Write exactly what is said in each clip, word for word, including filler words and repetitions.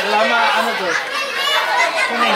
Selama ano tuh? Kuning.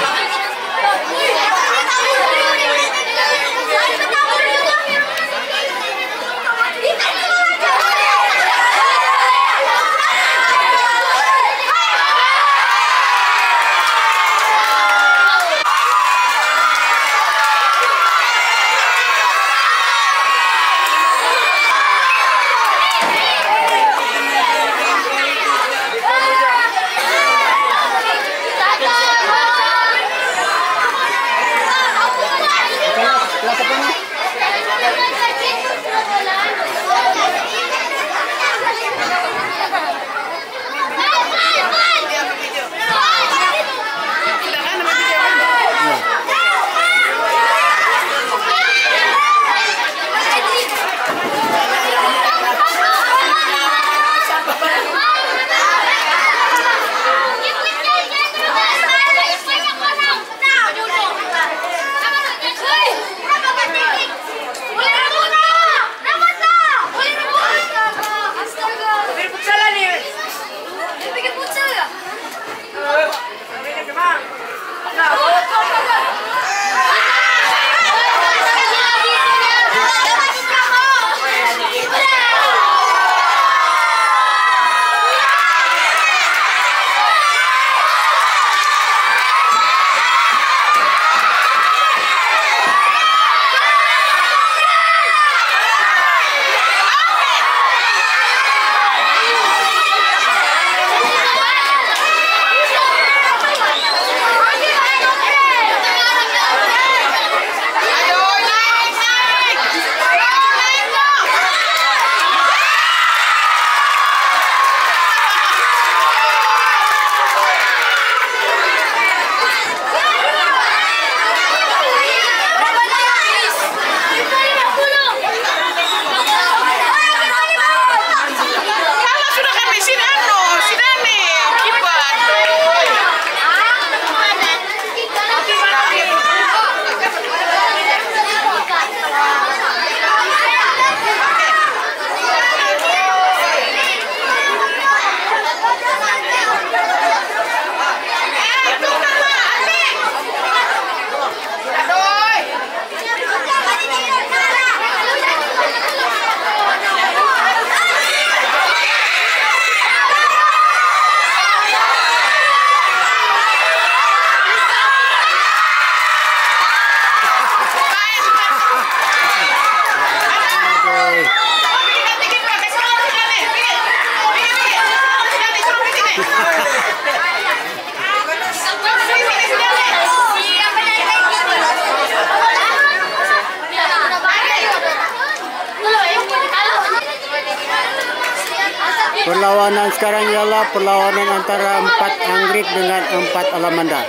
Perlawanan sekarang ialah perlawanan antara empat Anggrek dengan empat Alamanda.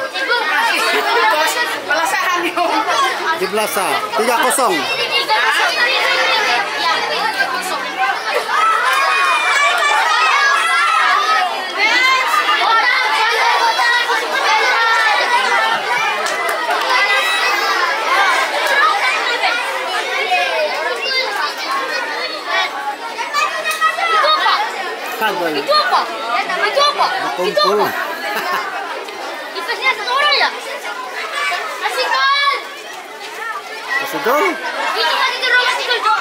Di Belasa, tiga kosong. Itu apa? Itu apa? Itu apa? Dikasihnya satu orang ya? Kasih gol! Kasih gol? Itu kasih gol, kasih gol.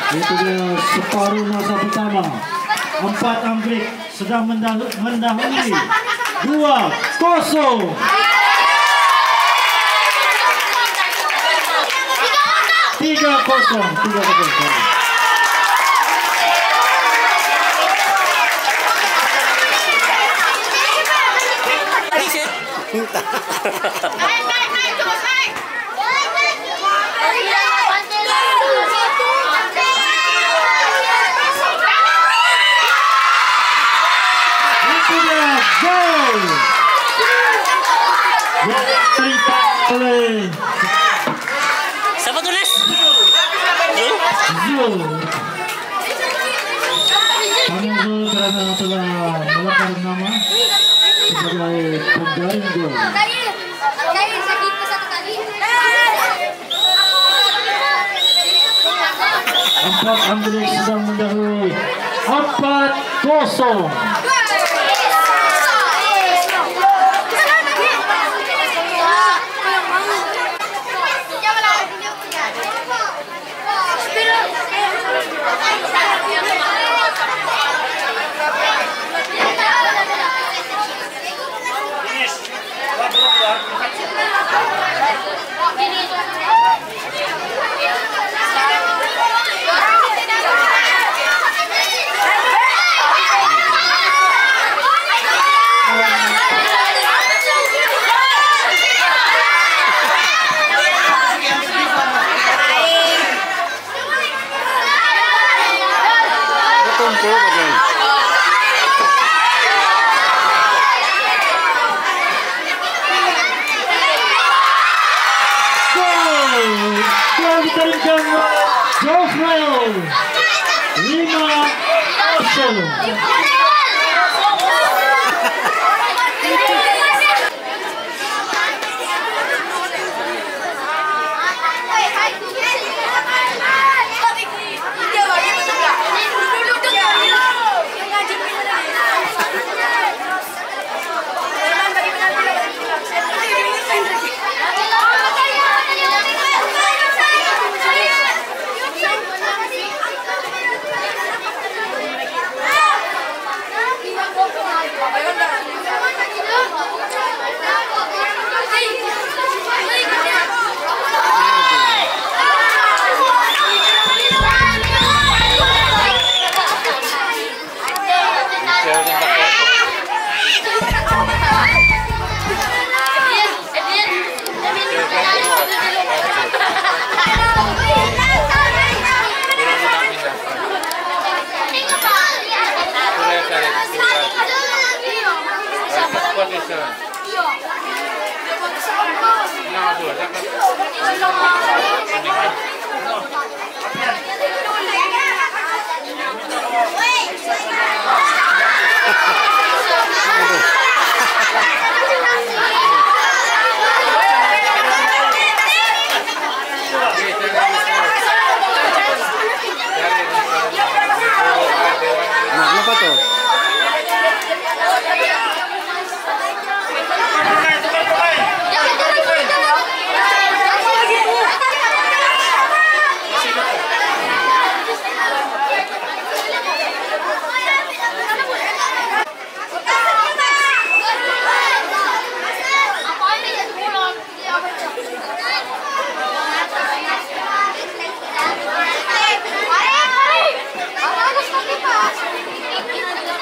Itu dia separuh masa pertama. Empat Anggrek sedang mendahului. Dua kosong. Tiga kosong. Tiga kosong. Siapa tulis? Zul. Kami Zul kerana telah melanggar nama sebagai penggaring gol. Empat Anggrek sedang mendahului. Empat kosong. Lima kosong. Apa tuh? Apa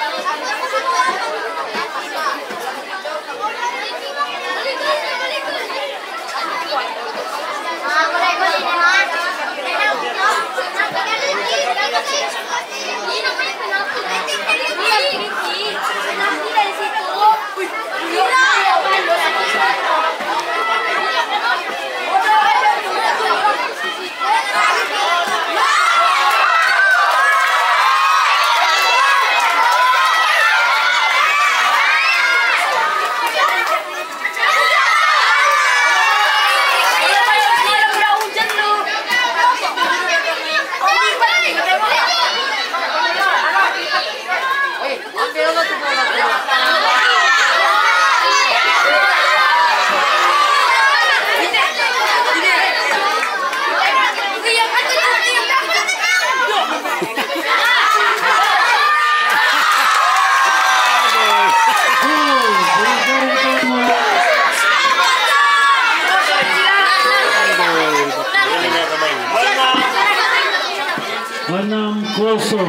enam kosong.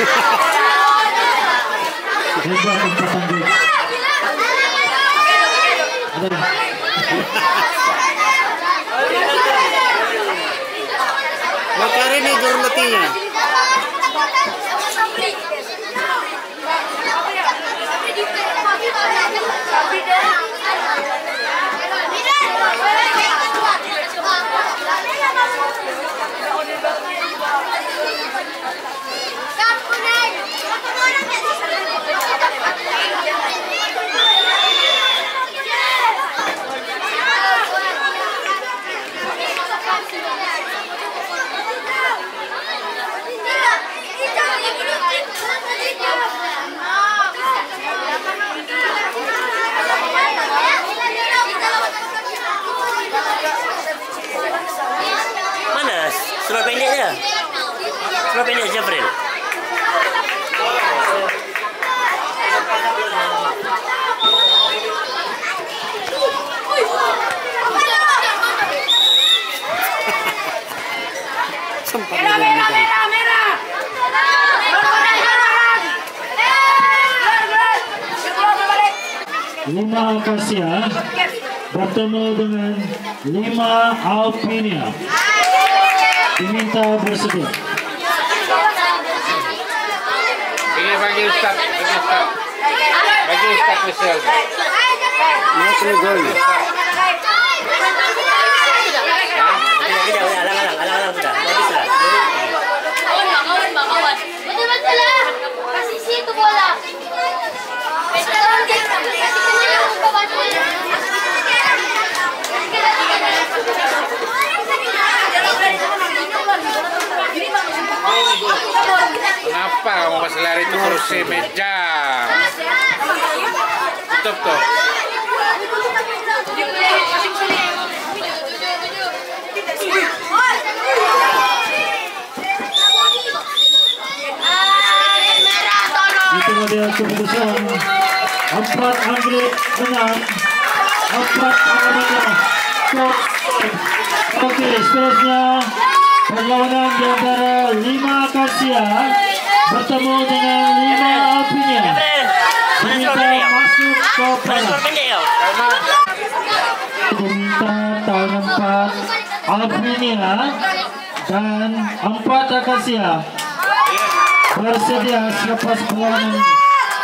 Hebat empat Anggrik. Ada. Makari ni gurletinya. Mana? Surat pendek je. Surat pendek je, April. Merah, merah, merah, merah. Lima Akasia bertemu dengan lima Alpinia. Diminta bersedia. Ini bagi Ustaz, bagi Ustaz. Bagi Ustaz Michelle. Mana kena gol ni? Kejap, kejap, alang-alang, alang-alang sudah. Habis lah. Kawan, kawan, kawan. Betul-betul lah. Kasih situ bola. Kasih kena muka batu. Kenapa kamu pas lari itu kursi meja? Tutup tuh. Itu dia keputusan. Empat Anggrik menang. Empat Alabama. Oke, seterusnya perlawanan di antara lima Akasia bertemu dengan lima Alpinia. Diminta masuk ke Mana padang. surat pendek tau? Diminta tahun empat Alpinia dan empat Akasia bersedia selepas perlawanan ini.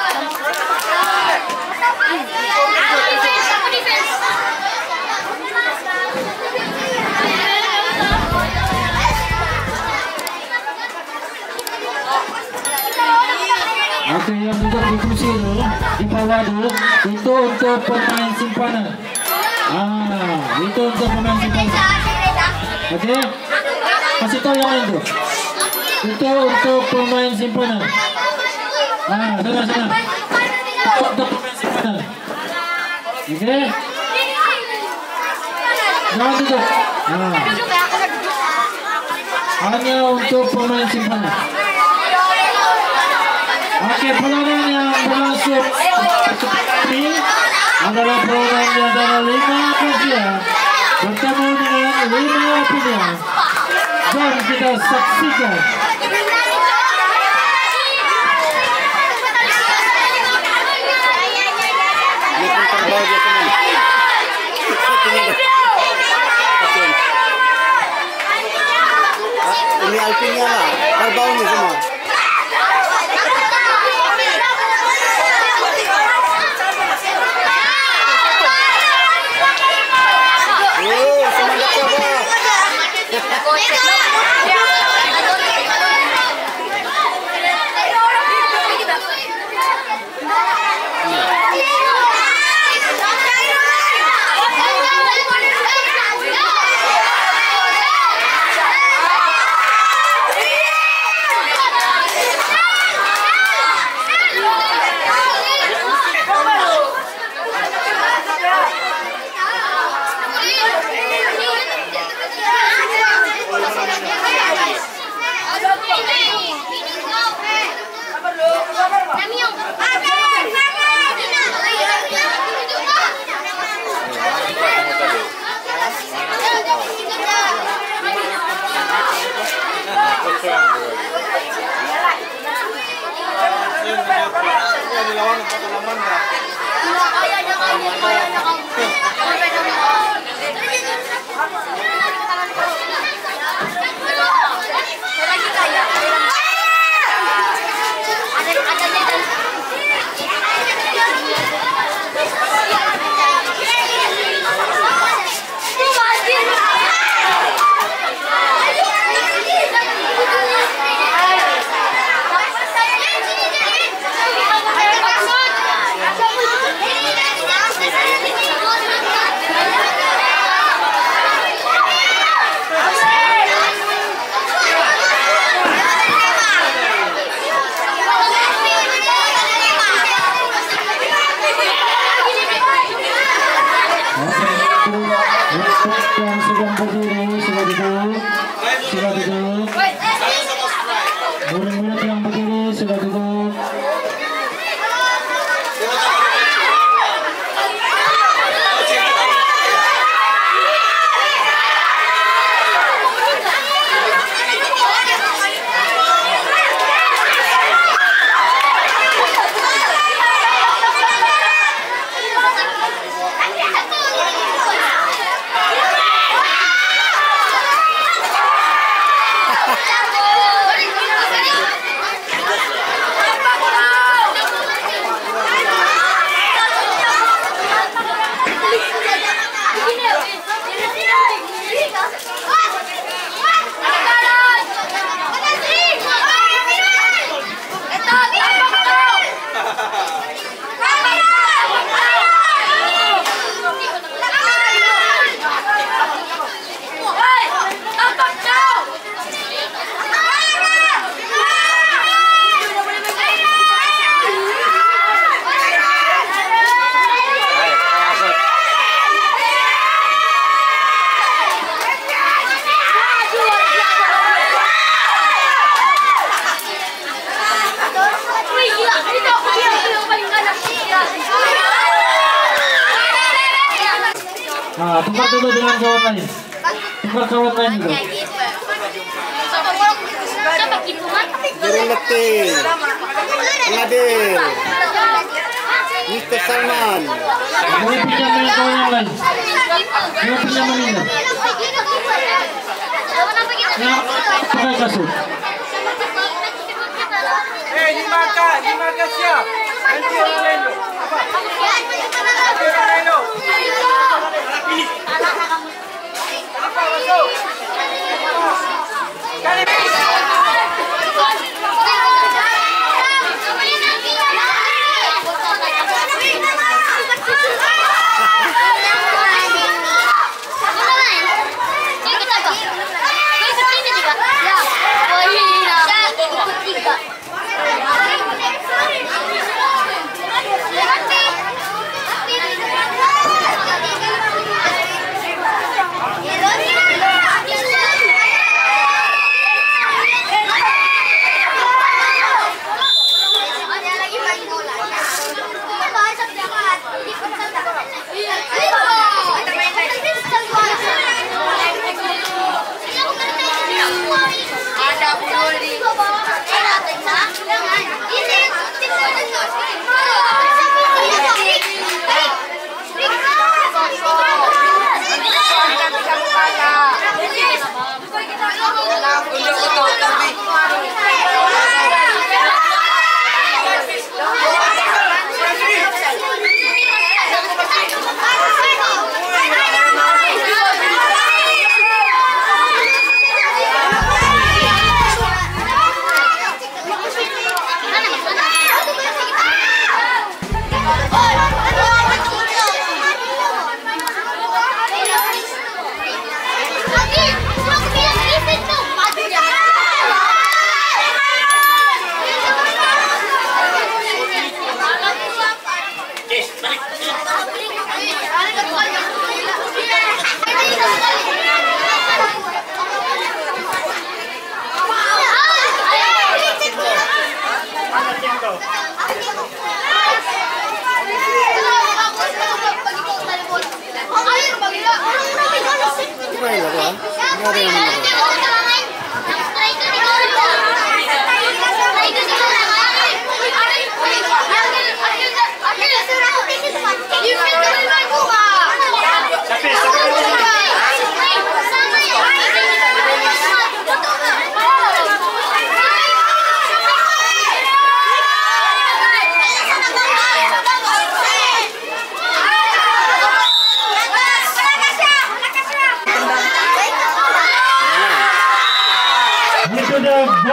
Oke, yang duduk di kursi itu di bawah dulu itu untuk pemain simpanan. Ah, itu untuk pemain simpanan. Oke, kasih tahu yang lain tuh. Itu untuk pemain simpanan. Ah, sana sana. Itu untuk pemain simpanan. Oke. Jangan duduk. Ah, hanya untuk pemain simpanan. Oke, perlawanan yang berlangsung ini adalah perlawanan di antara lima Akasia bertemu dengan lima Alpinia. Jom kita saksikan. Ini pun terbau dia semua. Ini Alpinia lah, terbau ni semua. Kosong. lawan empat Alamanda. Kaya niya, kaya niya, kaya niya. Lagi kaya. Ada ada dia. Yang sedang berdiri sudah duduk, sudah duduk. Murid-murid yang berdiri sudah duduk. Nah, tukar dulu dengan kawan lain. Tukar kawan lain dulu. Jurul Letih, Pengadil, mister Salman. Boleh pinjam dengan kawan yang lain. Boleh pinjam dengan. Ya, pakai kasut. Eh, dimakan, dimakan siap. Nanti orang lain tu. Nanti orang lain tu. Apa masuk? Kali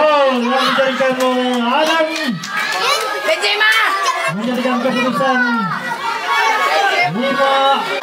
Gol yang dijadikan oleh Adam. Benzema. Menjadikan keputusan lima.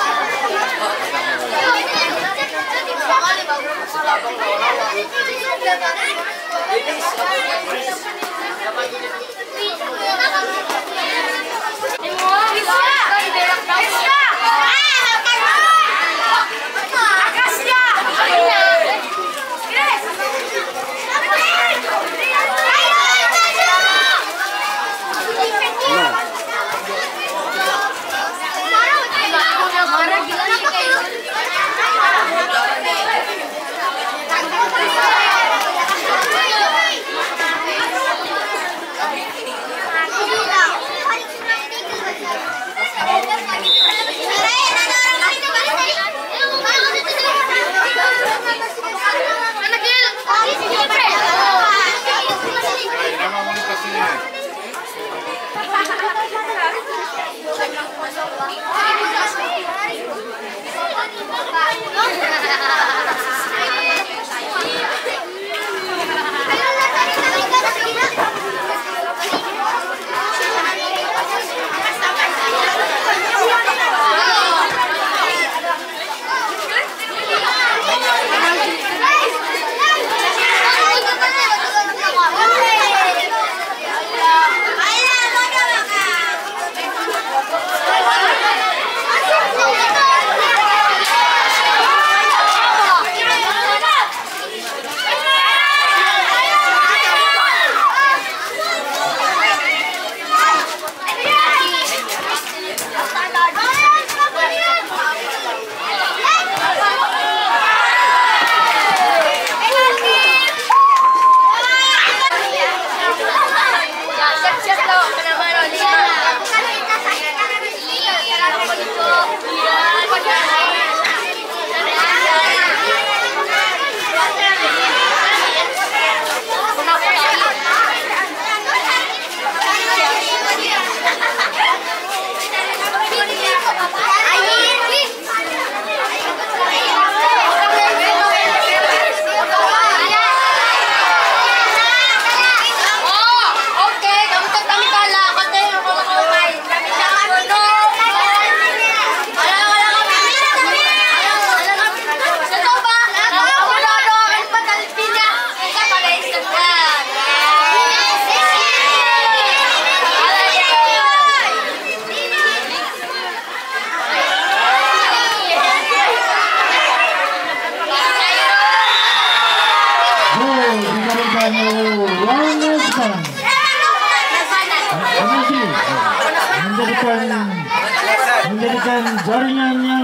menjadikan menjadikan jaringan yang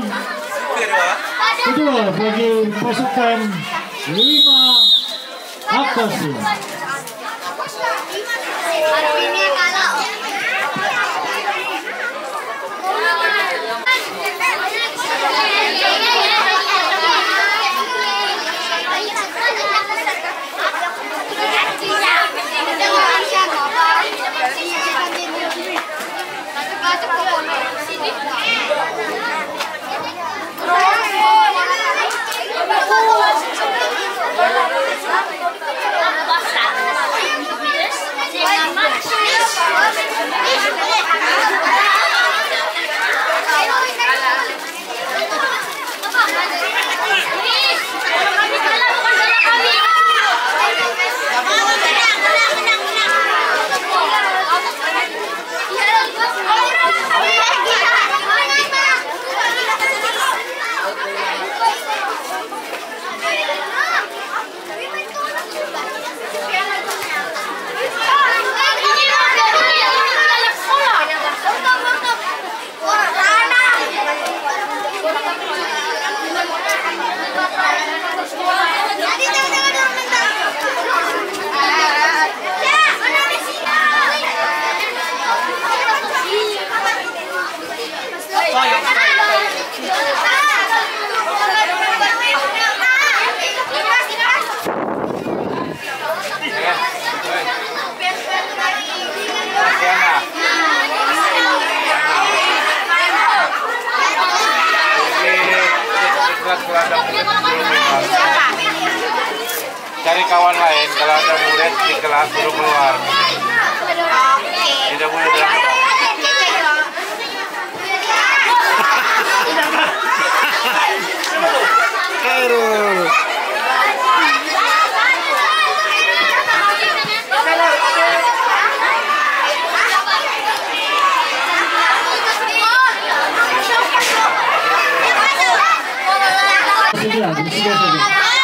kedua bagi pasukan lima Akasi. Basta. di kelas suruh keluar. Tidak boleh dalam. Khairul. Sudah, sudah saja.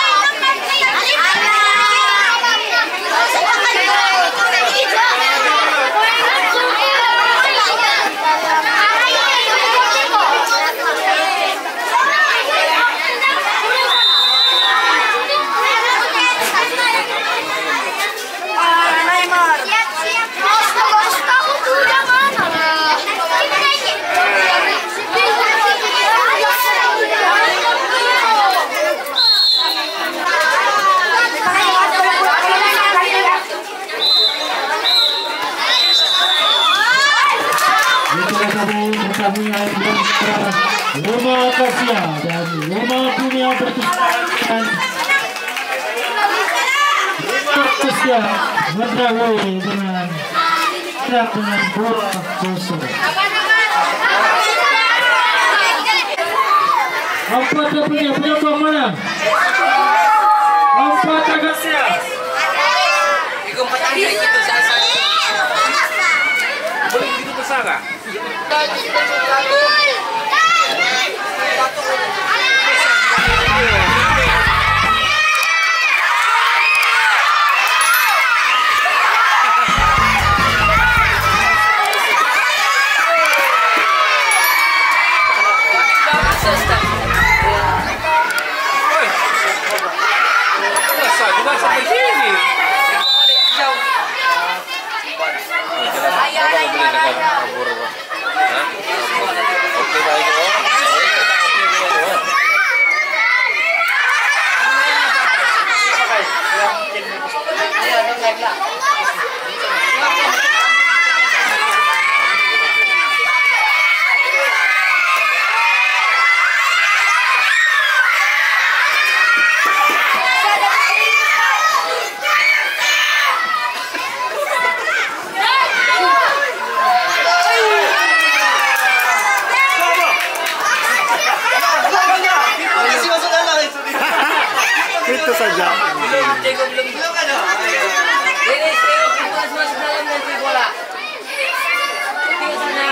Rumah Kasia dan Rumah Dunia Pertukaran Rumah Kasia berdahulu dengan tidak dengan dua kosong. Empat punya penyokong mana? Empat Kasia. Ikut empat Anggrek itu saya. Boleh begitu besar nggak? Besar juga sampai sini. Oke baik. Itu saja. Tengok belum belum ada. Ini tengok kita masuk dalam nanti bola. Tengok sana.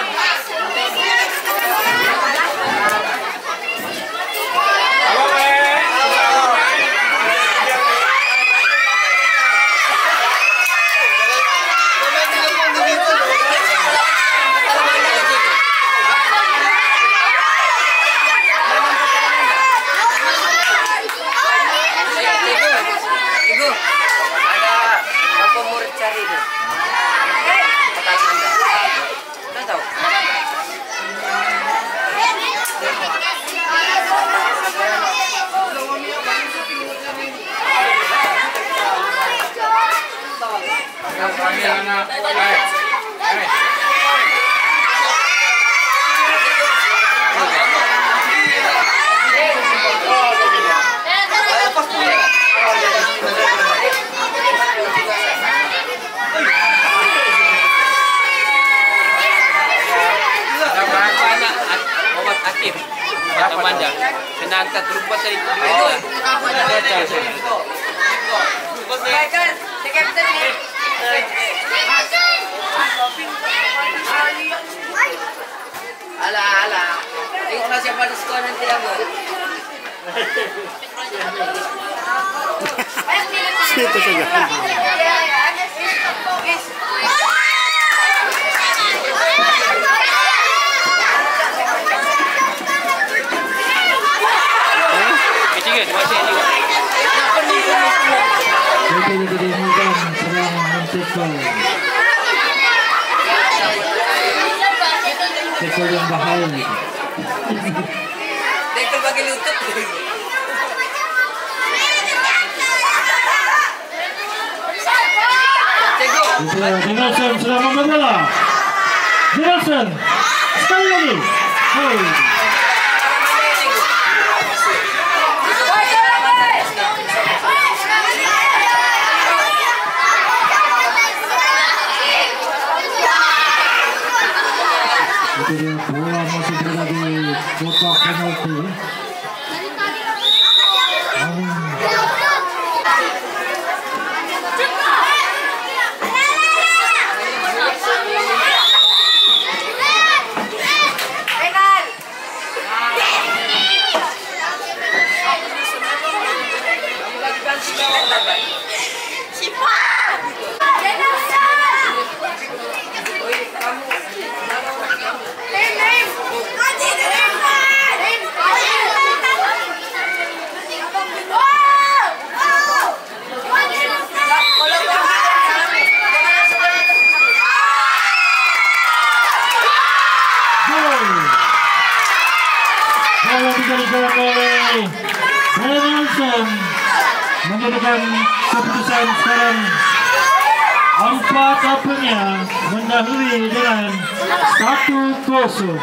Cari tu. Kata Amanda. Dah tahu. Kami anak. Hai. Hai. Aktif, Amanda, kena angkat lupa tadi tu. Alah, alah. Tengoklah siapa ada skor nanti apa. Itu saja. Tekol yang bahaya itu. Tekol bagi lutut. Jensen sudah mengambil bola. Jensen sekali lagi. Hey. dia bola masih berada di kotak penalti. Menjadikan keputusan sekarang empat apelnya mendahului dengan satu kosong.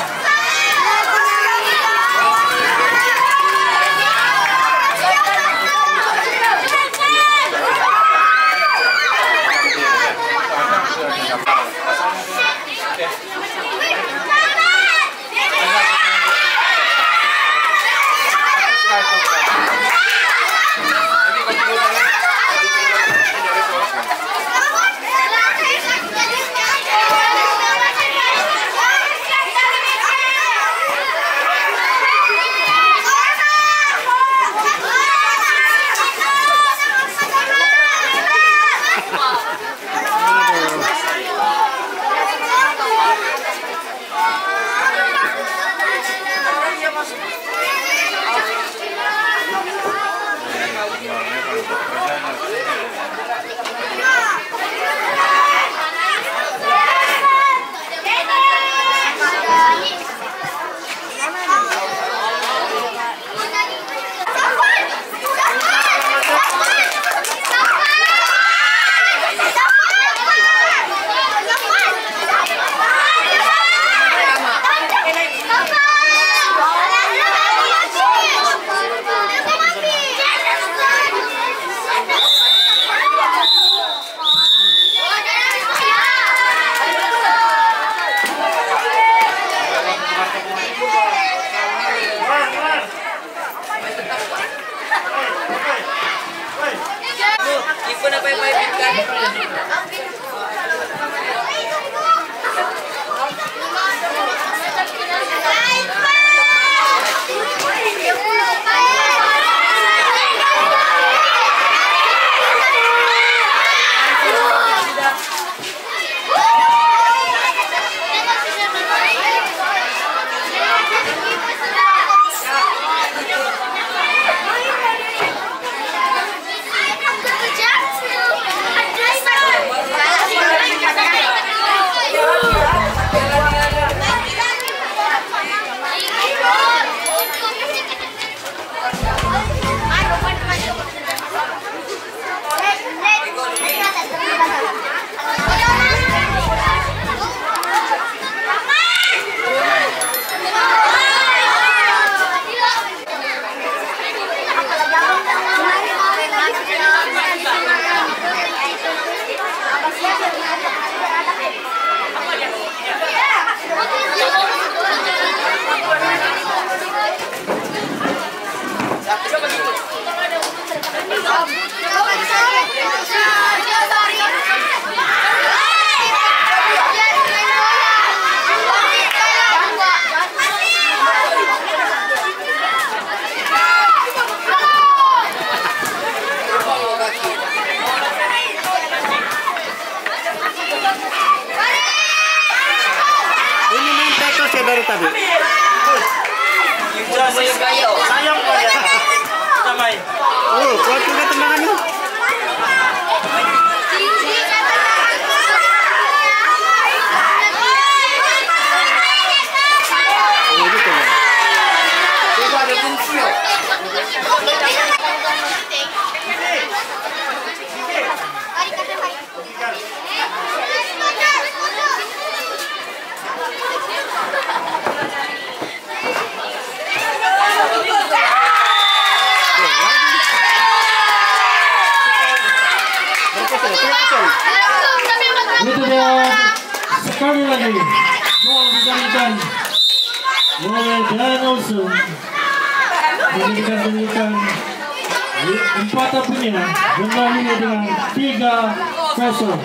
Dari tadi. Sayang kau ya. Sampai. Oh, kuat juga tendangannya. Oh, gitu ya. Coba ada kunci. Itu dia sekali lagi semua diberikan oleh Danielson. Diberikan empat apinya melalui dengan tiga kosong.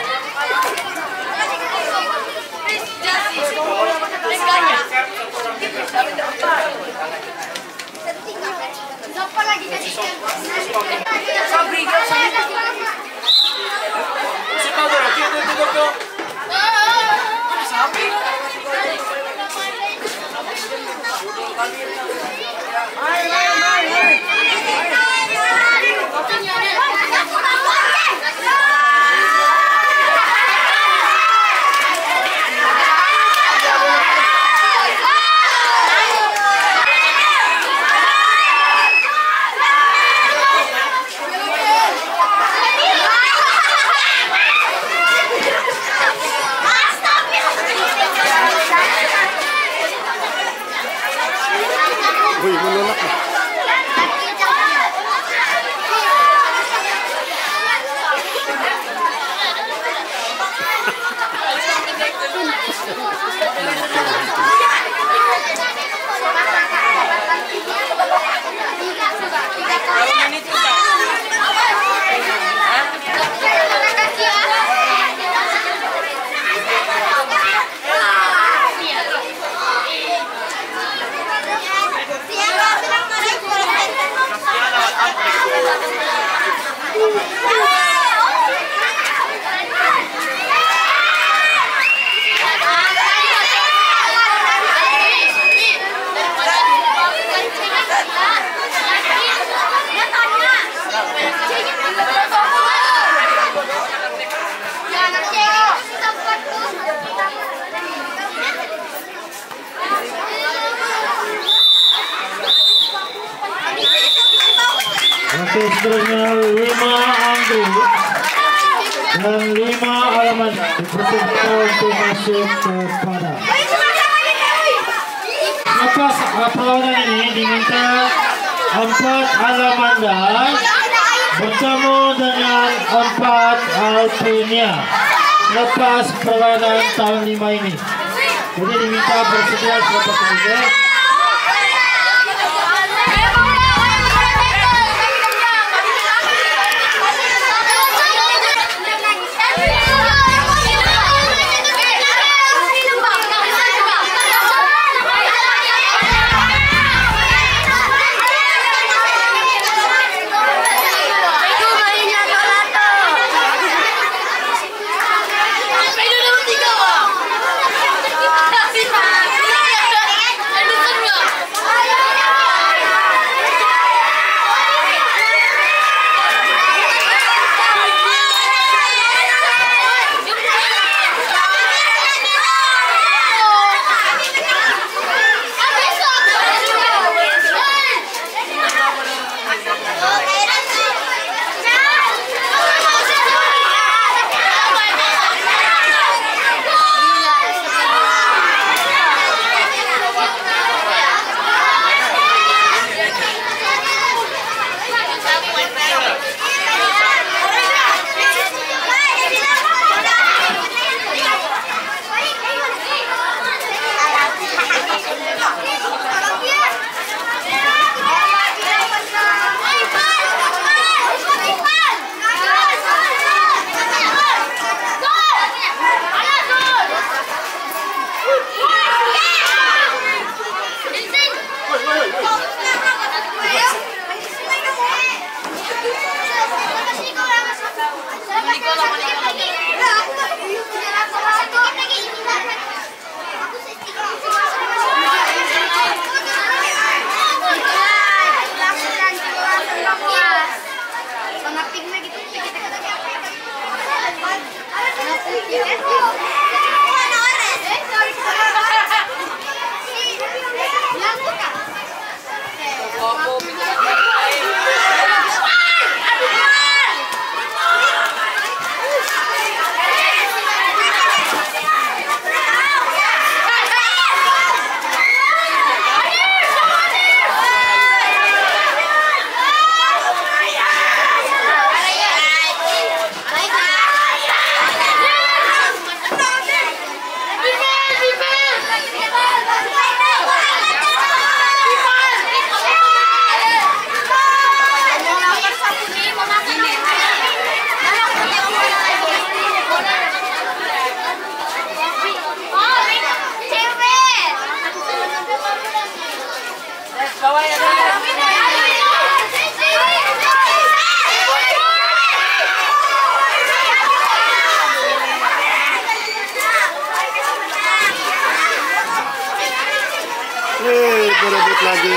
Wih, menolak. Oke, seterusnya lima Anggrek dan lima Alaman dipersilakan untuk masuk kepada. Lepas perlawanan ini diminta empat Alamanda bertemu dengan empat Alpinia lepas perlawanan tahun lima ini. Jadi diminta bersedia selepas ini. away ya. Hei, berebut lagi.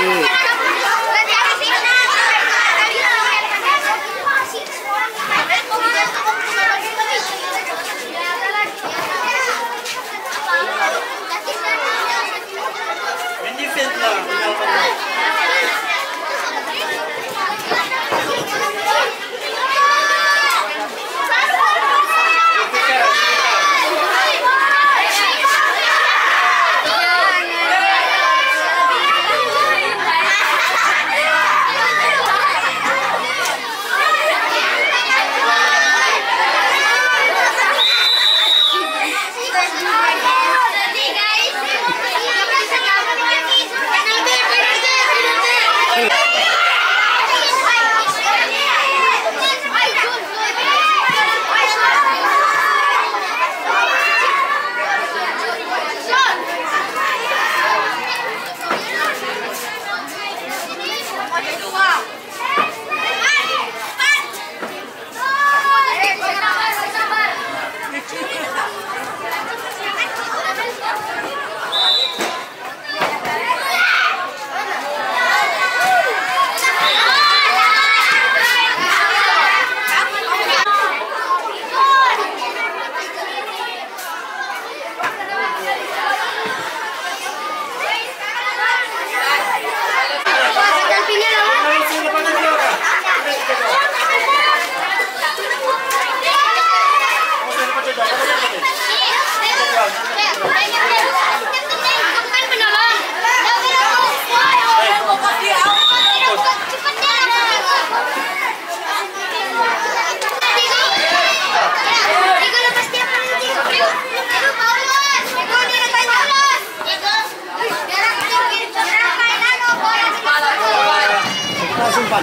Simpan.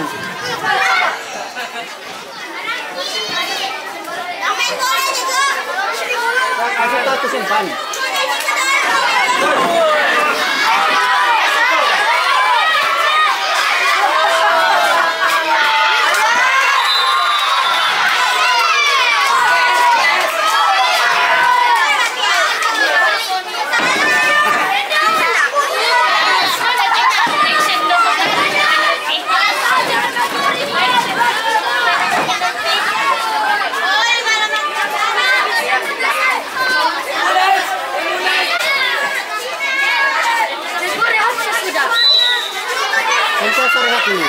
Kasih tahu simpan. Sensor rehat ini.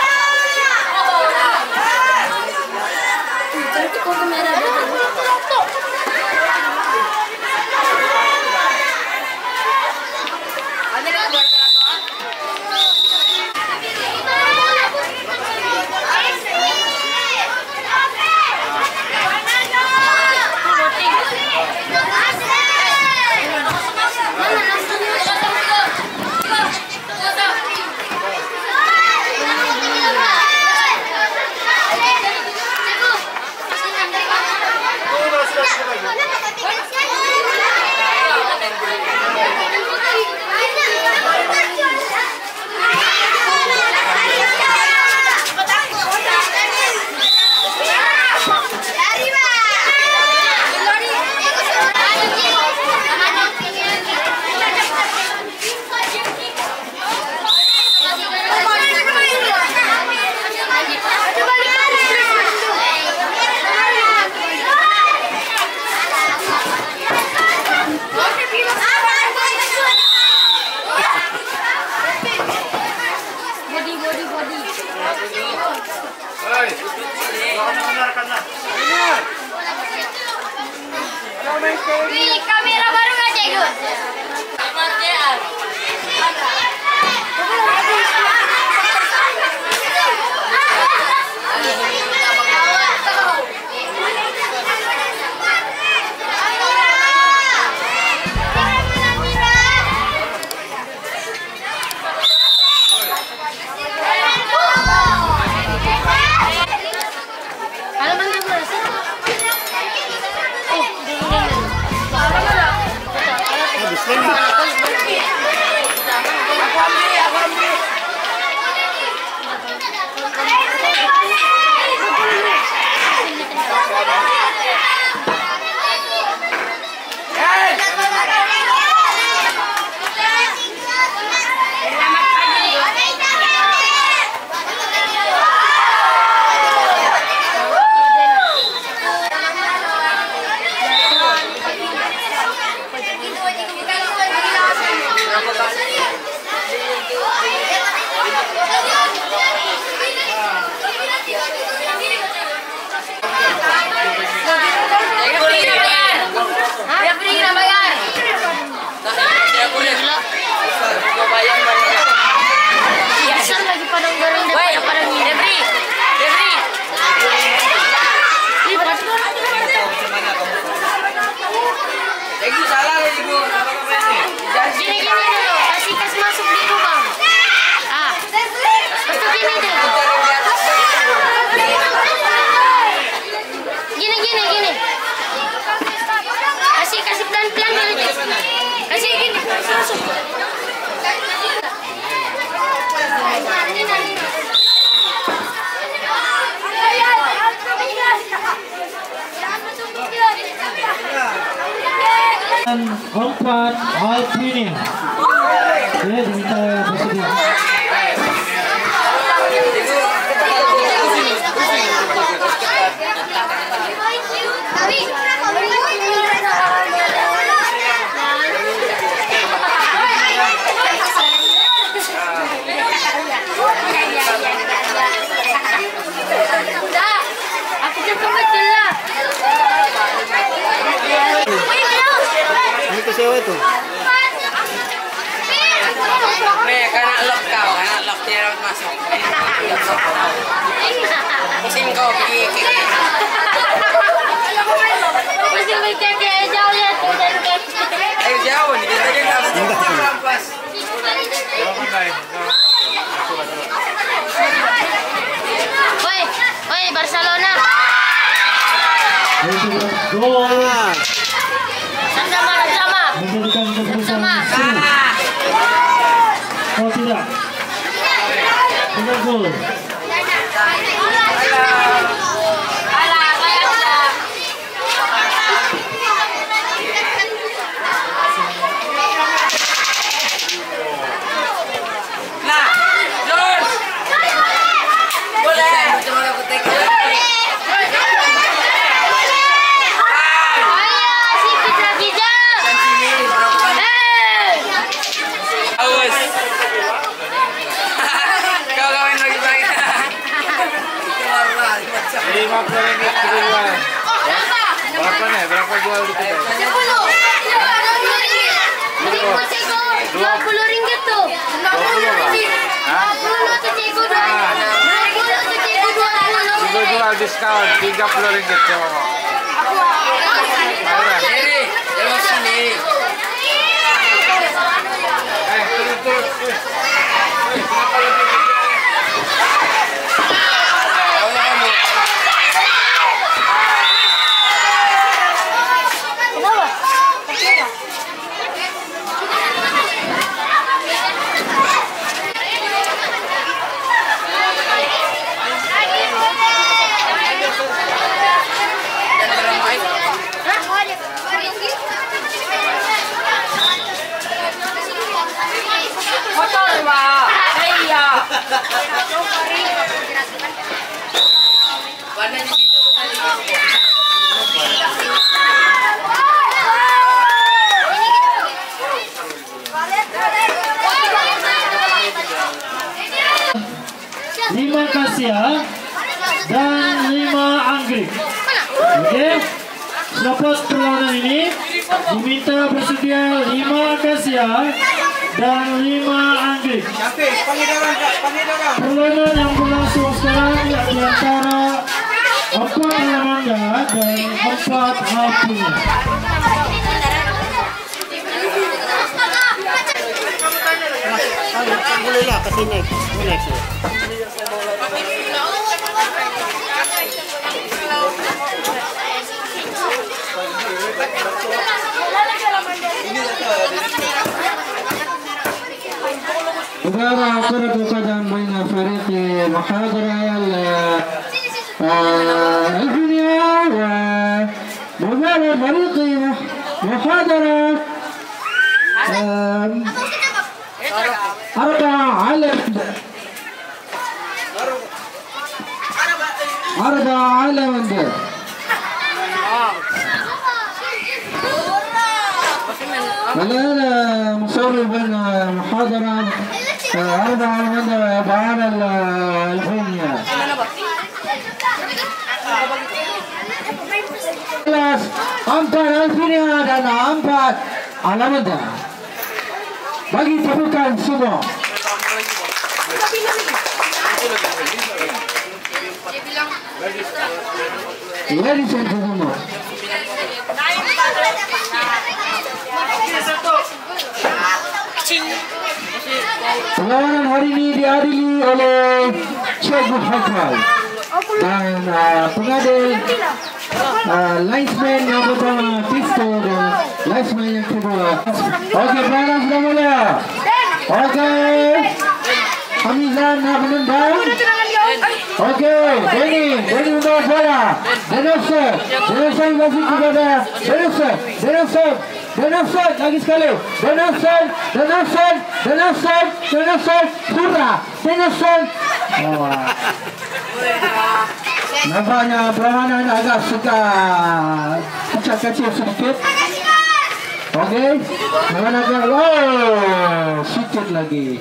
Wih, kamera baru nggak Cegu? pelan-pelan dulu. Kasih gini, masuk. Empat Alpinia. Ya, diminta bersedia. Ini kesewa itu. Nih, karena lock kau, karena lock dia masuk. Pusing kau pergi keke. Pusing pergi keke, jauh ya tuh dari keke. Ayo jauh nih, kita aja nggak bisa rampas. Woi, woi Barcelona. Gol. Sama, sama. Menjadikan keputusan Sama. seri. Oh tidak. Tidak gol. Alah, kayak apa? Nah, John. Boleh. Cuma aku tekan. lima puluh ringgit kedua. Berapa nih? Berapa jual di kedai? Dua puluh ringgit tuh. Dua puluh ringgit. Dua puluh tuh cikgu dua. Dua puluh tuh cikgu dua puluh. Juga jual diskon tiga puluh ringgit coba. Sini, jangan sini. Eh, turun turun. Motor Pak. Iya. Warnanya gitu. Lima Kasia dan lima Anggrek. Oke. Selepas perlawanan ini diminta bersedia lima Kasia dan lima Anggrek. Perlawanan yang berlangsung sekarang di antara empat Alamanda dan empat Alpinia. Boleh lah kasih naik. Boleh sih. وقرأ كرة القدم بين فريق محاضرة الدنيا ومباراة فريق محاضرة أربعة على أربعة على مندر. الآن مصور بين محاضرة أربعة على مندر وأربعة على الفينيا. Empat Alpinia dan empat Alamanda. Bagi tepukan semua. Ladies and gentlemen. Perlawanan hari ini dihadiri oleh Cikgu Haikal dan uh, pengadil uh, linesman yang pertama Tisto dan linesman Okey, pelawanan sudah mula. Okey. Hamizan nak menendang. Okey, Denny, Denny membawa bola. Denison, Denison kasih kepada Denison, Denison, Denison lagi sekali. Denison, Denison, Denison, Denison, Surah, Denison. Oh. Nampaknya perlawanan agak segar, pecah kecil sedikit. Okey, lawan agak oh, sikit lagi.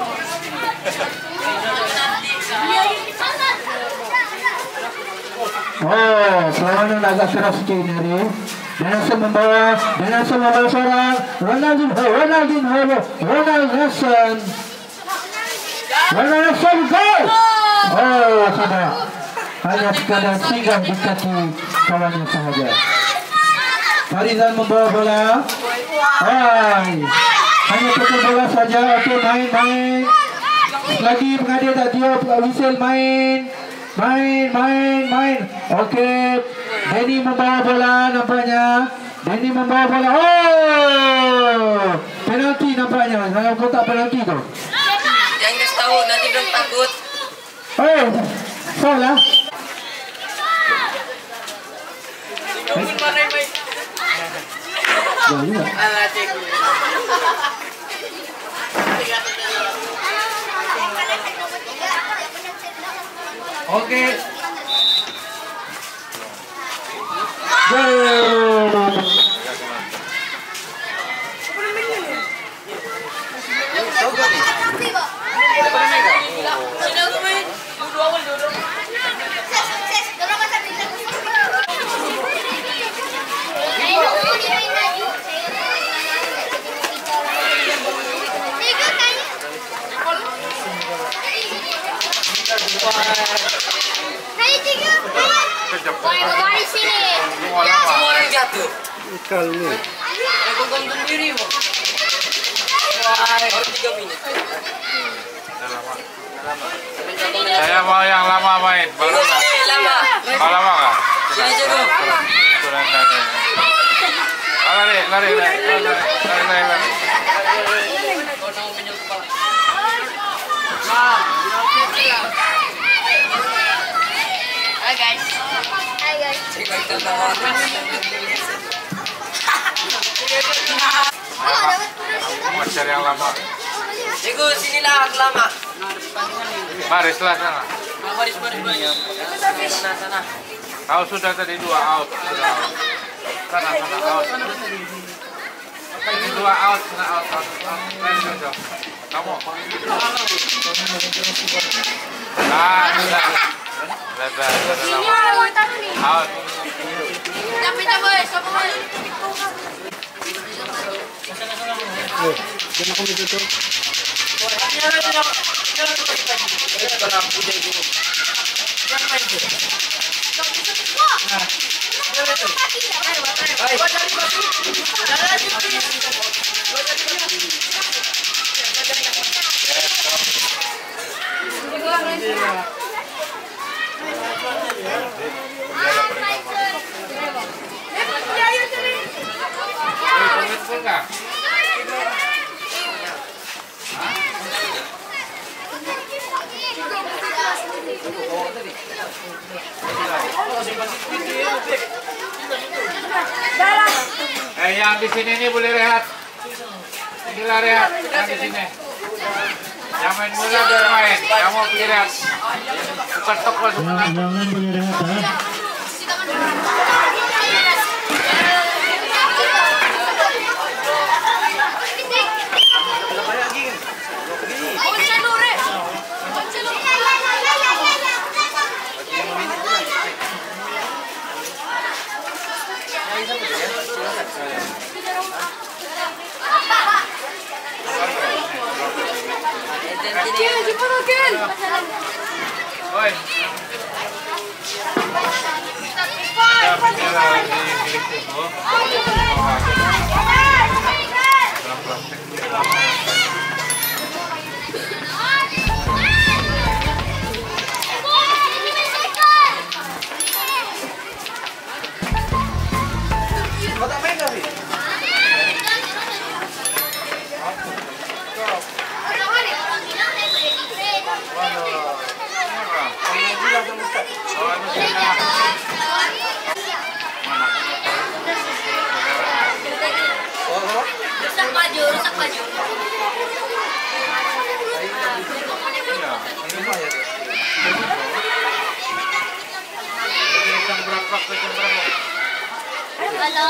Oh, perlawanan agak keras sikit ini. Denison membawa, Denison membawa seorang Ronaldinho, Ronaldinho, Ronaldinho, Ronaldinho, gol! Oh, sudah. Hanya sekadar singgah di kaki kawannya sahaja. Farizan membawa bola. Hai. Hanya pukul bola saja. Okey, main, main. Lagi pengadil tak tiup whistle, main. Main, main, main. Okey. Denny membawa bola nampaknya. Denny membawa bola. Oh! Penalti nampaknya. Dalam kotak penalti tu. Jangan kasih tahu, nanti belum takut. Oh, salah. Alah, cikgu. Okey. Gol. Dari sini. Semua orang jatuh. Ikal ni. Aku gonggong diri mo. Baru tiga minit. Saya mau yang lama main, baru lah. Lama. Mau lama kah? Sini jago. Kurang lagi. Ah, lari, lari, lari, lari, lari, lari, lari. Kau nak menyul kepala. Hai guys. Hai guys. Cikgu itu tahu. Macam yang lama. Cikgu sinilah lama. Baris lah sana. Baris baris baris. Sana sana. Kau sudah tadi dua out. Sudah out. Sana sana out. Ini dua out, sana out, out, out. Main saja. Kamu. Ah, sudah. Sudah, sudah lama. Out. Tapi tak boleh, siapa boleh? Jangan kau begitu. Eh, yang di sini ini boleh rehat. Inilah rehat yang di sini. Yang main bola biar main. Kamu pergi rehat. Bukan toko semua. Jangan boleh rehat, ha? Oi. Kita bicara di milik itu. Dalam praktek. Rusak baju, rusak baju. Kalau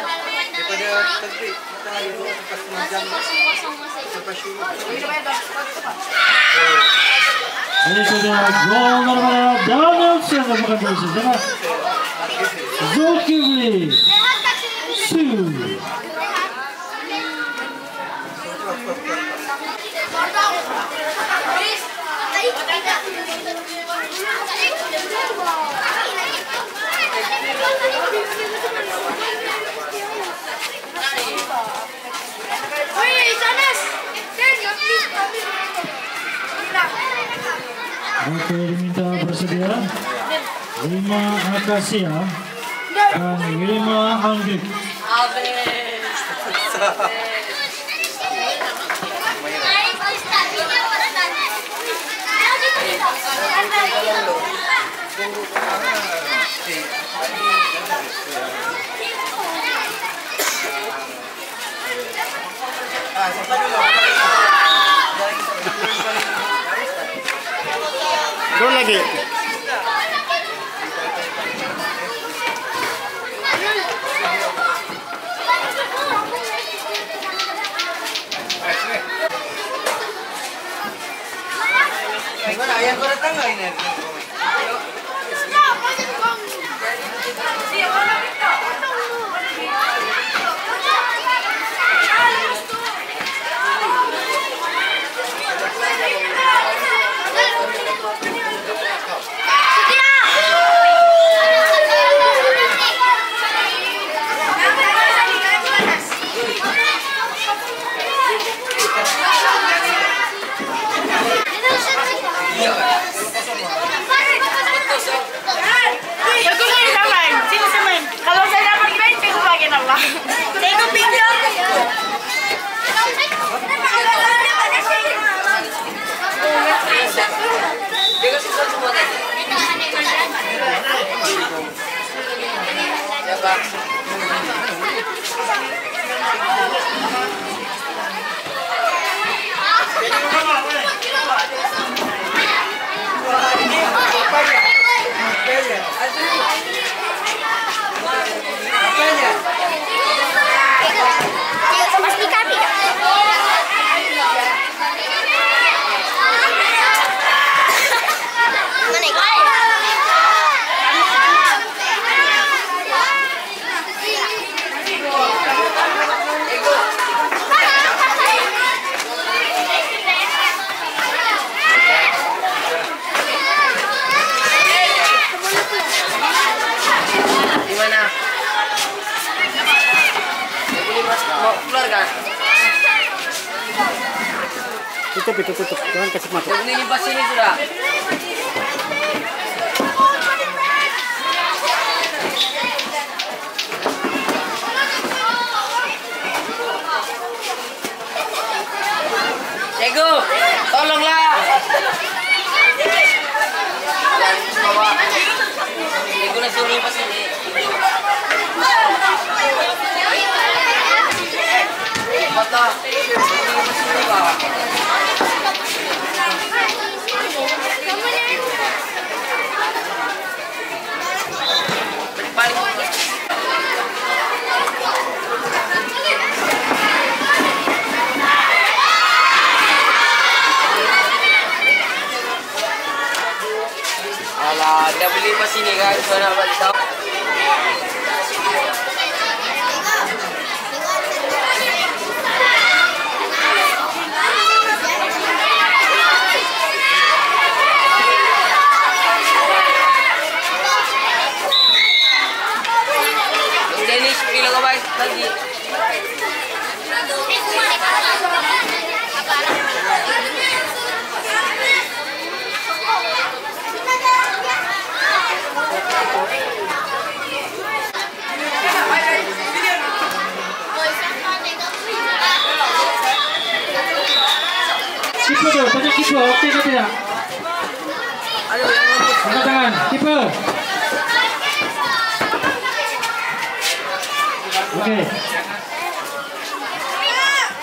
Ini sudah gol nomor Donaldson yang bukan polisi sama Zulkifli Su. Oke, diminta bersedia lima akasia dan lima anggrek. Gol lagi. Gimana? Yang kau datang nggak ini? Tutup itu tutup, jangan kasih masuk. Ini pas ini sudah. Ego, tolonglah. Bawa. Ego nak suruh pas ini. Mata. Alah, dia beli pas sini kan, so nak balik tahu. Dennis, kilo ka ba lagi? Kiper tu, tanya kiper, okey ke tidak? Angkat tangan, kiper. Okey.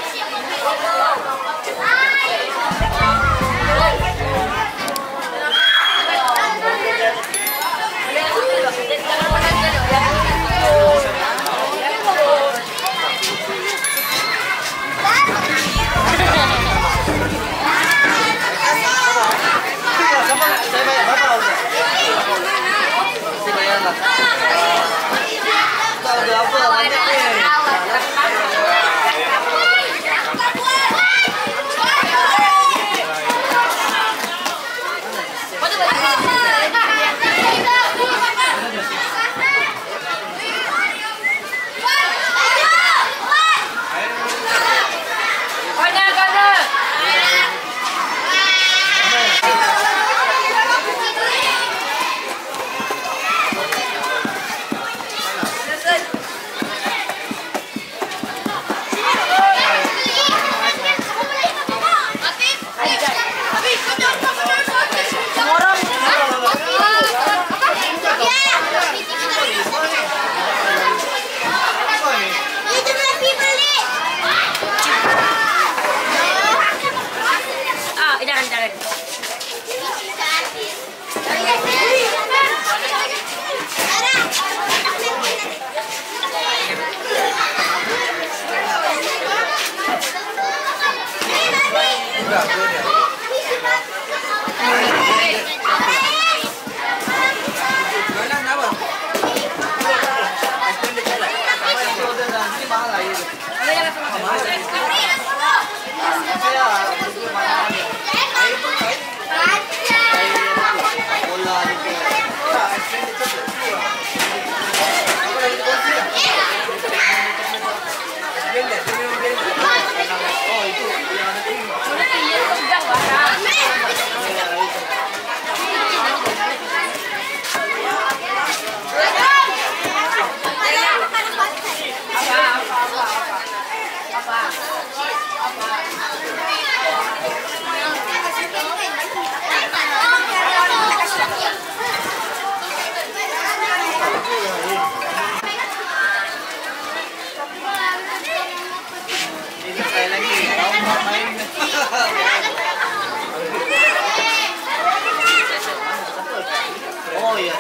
Oh iya.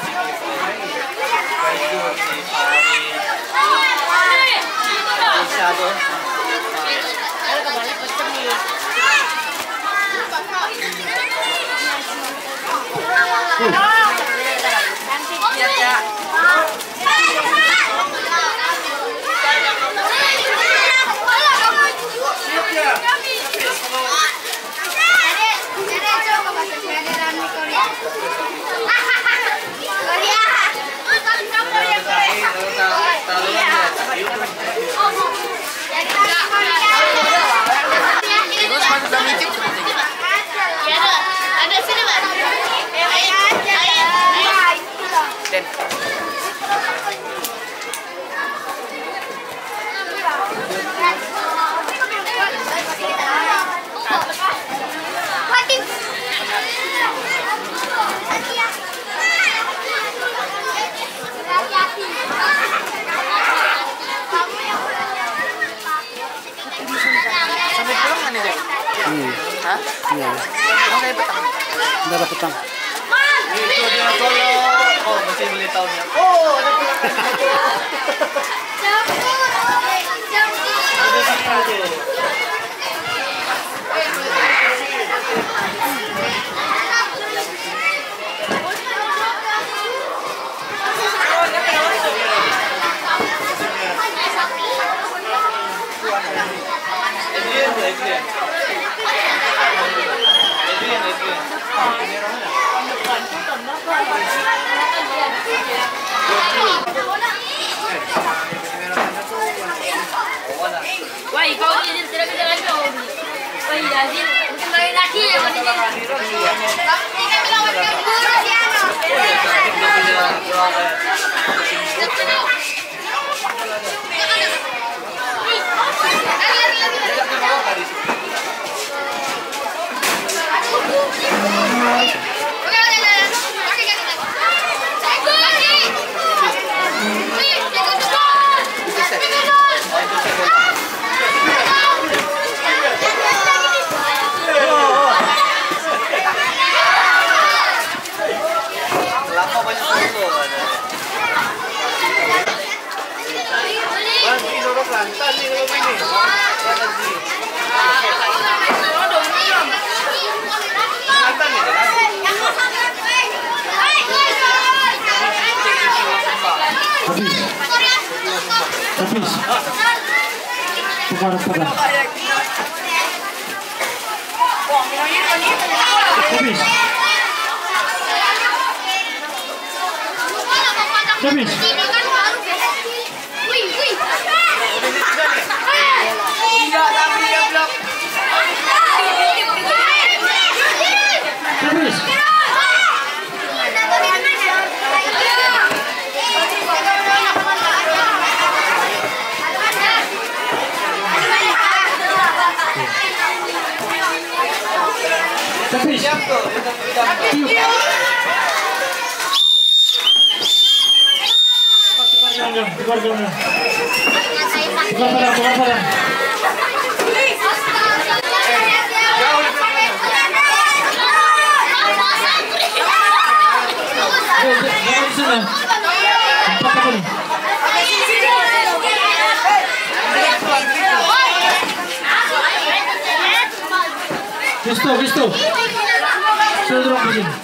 Bisa tuh. Ada kembali pecah nih. Nanti ya. Hmm. Hah? Iya. Mau saya petang? Udah ada petang. Itu dia solo. Oh, masih beli tahunnya. Oh, ada pulang. Ada sini aja. Adrian, Adrian. Adrian, Adrian. Wah, kau jadi tidak bisa lagi kau. Wah, jadi mungkin main lagi yaวันนี้ Habis. Tukar tukar. Habis. Habis. Wih, wih. Tidak, tapi dia blok. Habis. Habis. Tukar tukar tukar. Tukar barang, tukar barang. Jangan di sana. Empat apa nih? Gisto, gisto. Sudah dorong ke sini.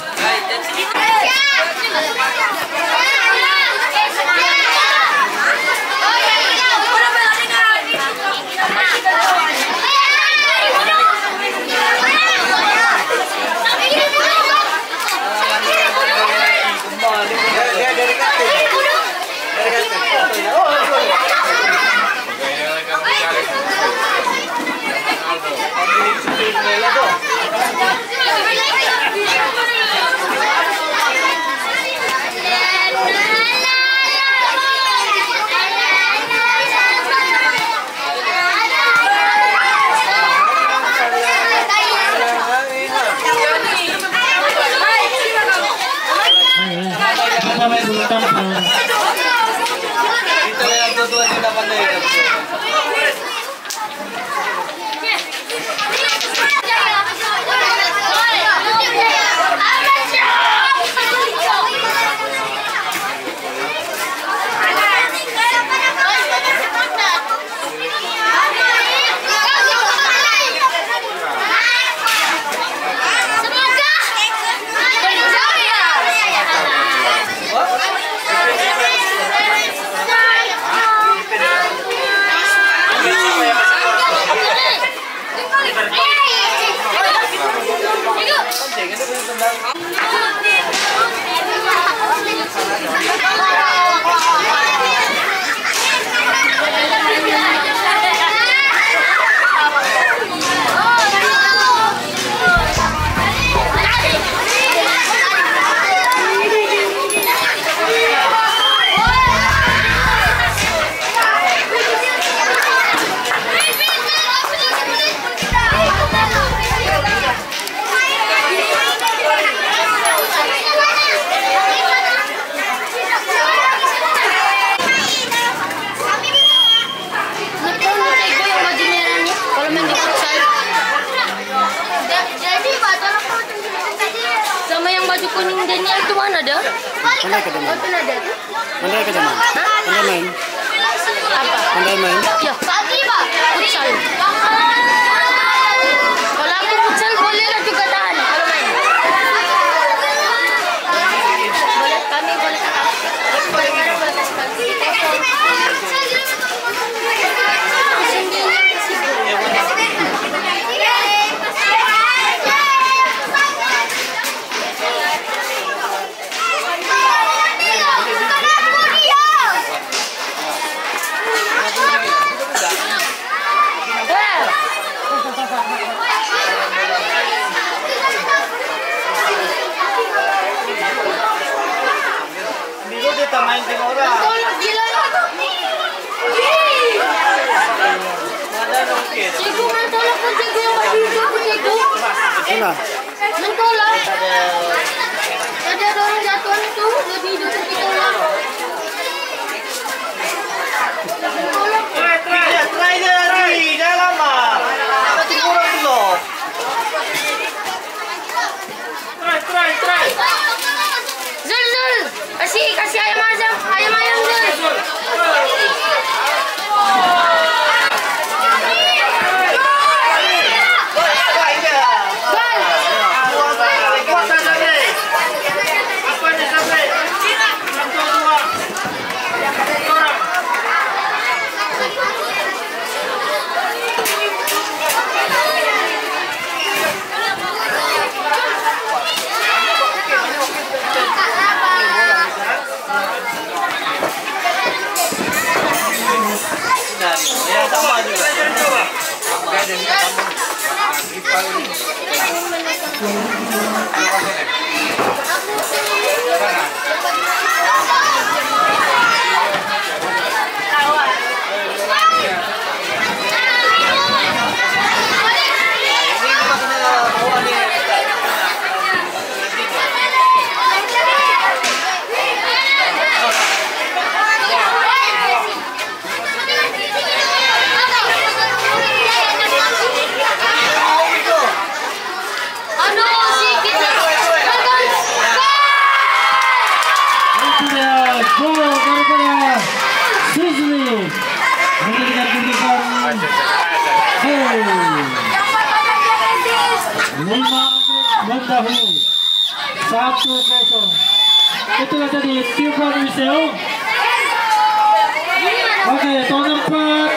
Dia dari kantin. Dari kantin. Oh, Baju kuning Daniel itu mana dah? Pandai ke mana? Oh, tu ada tu. Pandai ke mana? Pandai main? Apa? Pandai main? Ya, pagi pak. Futsal. Kalau aku futsal bolehlah juga tahan. Kalau main. Boleh kami boleh tahan. Boleh mana boleh kasih kami. Main dengan orang. Tolong gila lah. Cikgu main tolak pun cikgu yang baju hijau pun cikgu. Sila. Main tolak. Ada orang jatuh itu baju hijau pun cikgu tolak. Tolak. Try, try, try je lari. Jangan lama. Masih kurang dulu. Try, try, try. Zul, Zul. Kasih, kasih ayam ayam, ayam ayam Zul. Ya, sama juga. Mendahului satu kosong. Itulah tadi Tiupan Wiseo. Oke, tahun empat.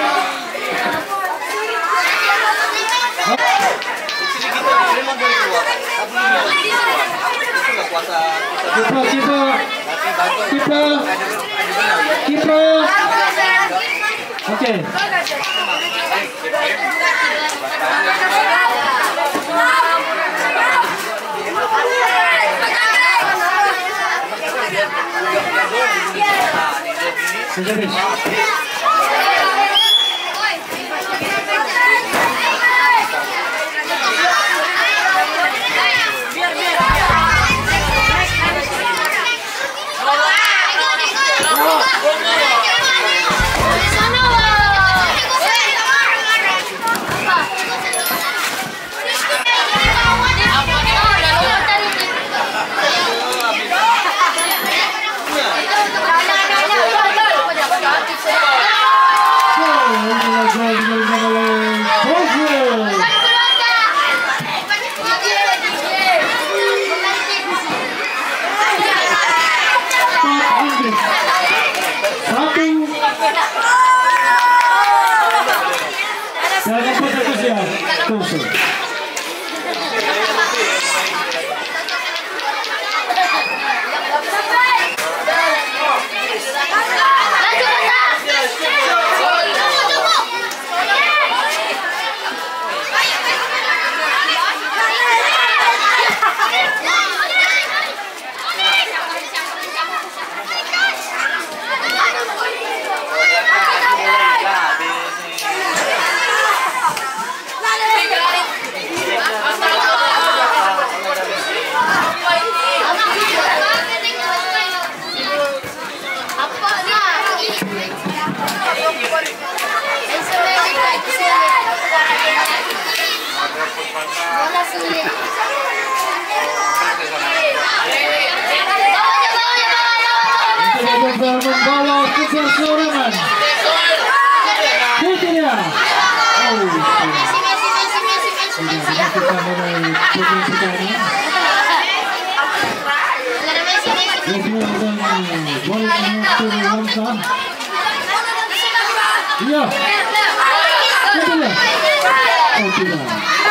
Kiper, kiper, kiper, kiper. Oke. Sudah Jangan putus ya. kosong. Membawa kebersorangan. Itu dia. Oh, kita mulai pemain pertama. Kedua dan bola untuk Hamza. Iya. Itu dia. Oh tidak.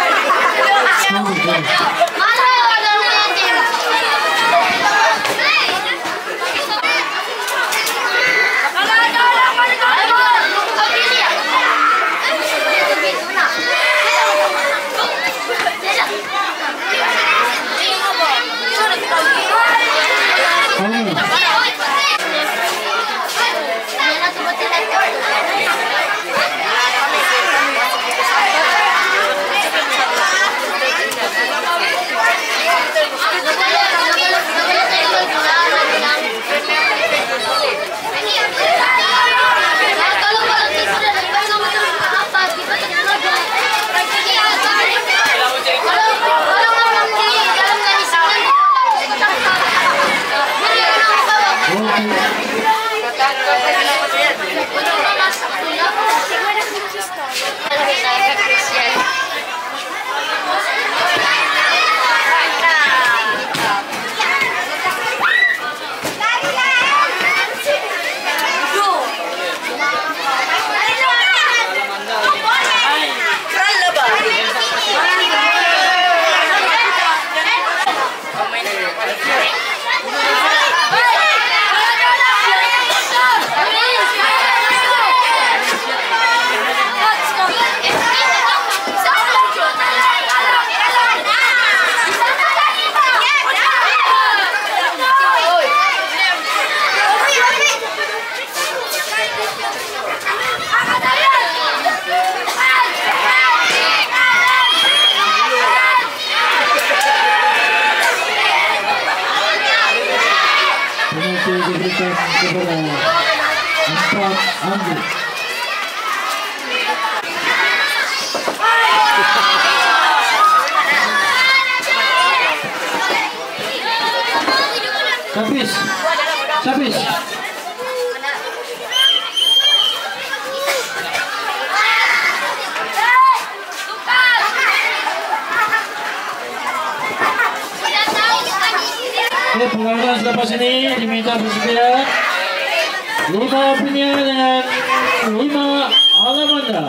Diberikan kepada empat Anggrik. Habis, habis. Oke, pengalaman selepas ini diminta bersedia lima Pinia dengan lima Alamanda.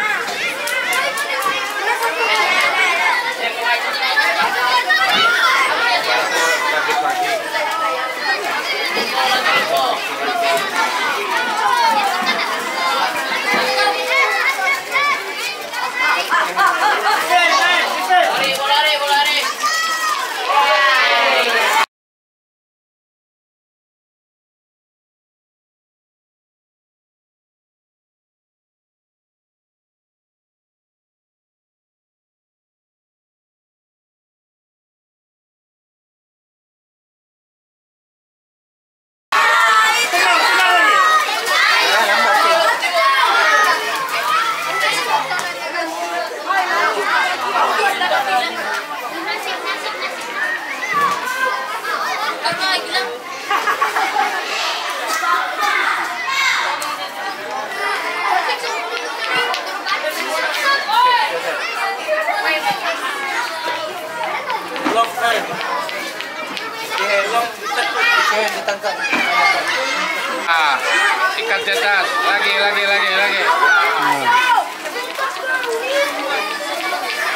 Ah, ikat di atas, lagi, lagi, lagi, lagi.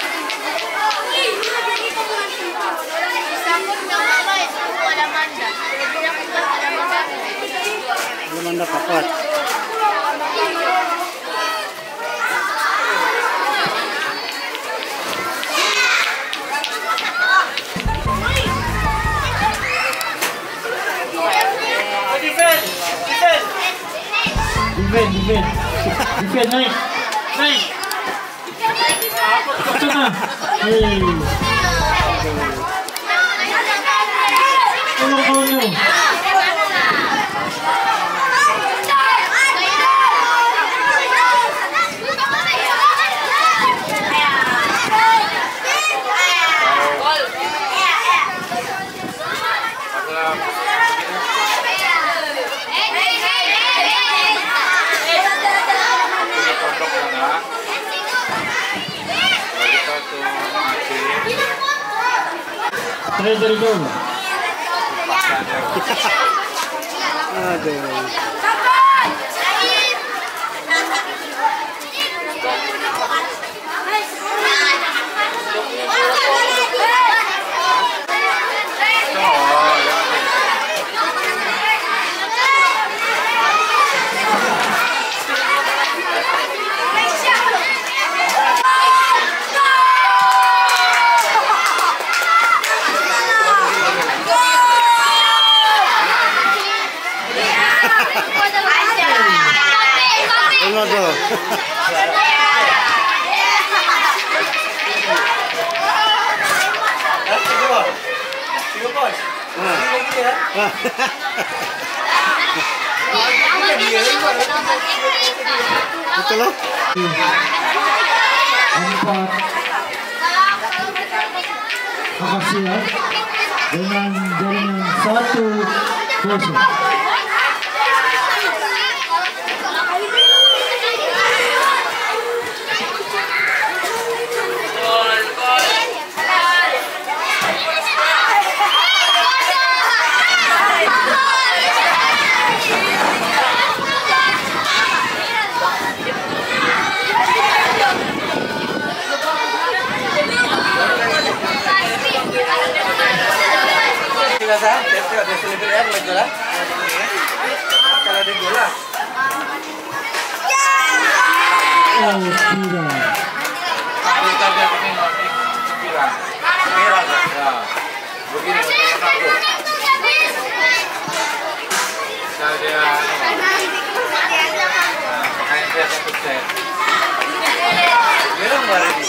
lah papat. Defend, defend. Defend, naik. Naik. Tengah. Hei. Tolong, tolong, tolong. Try dari jauh. Aduh. Tengok tu. Betul lah. Empat. Makasih ya. Dengan jaringan satu kosong. Biasa, tengok dia selebih kan betul lah. Kalau dia gol lah. Oh, tidak. Kita dia tengok ni sembilan. Merah tak? Ya. Begini macam Ronaldo. Kalau dia main dia satu set. Merah baru ni.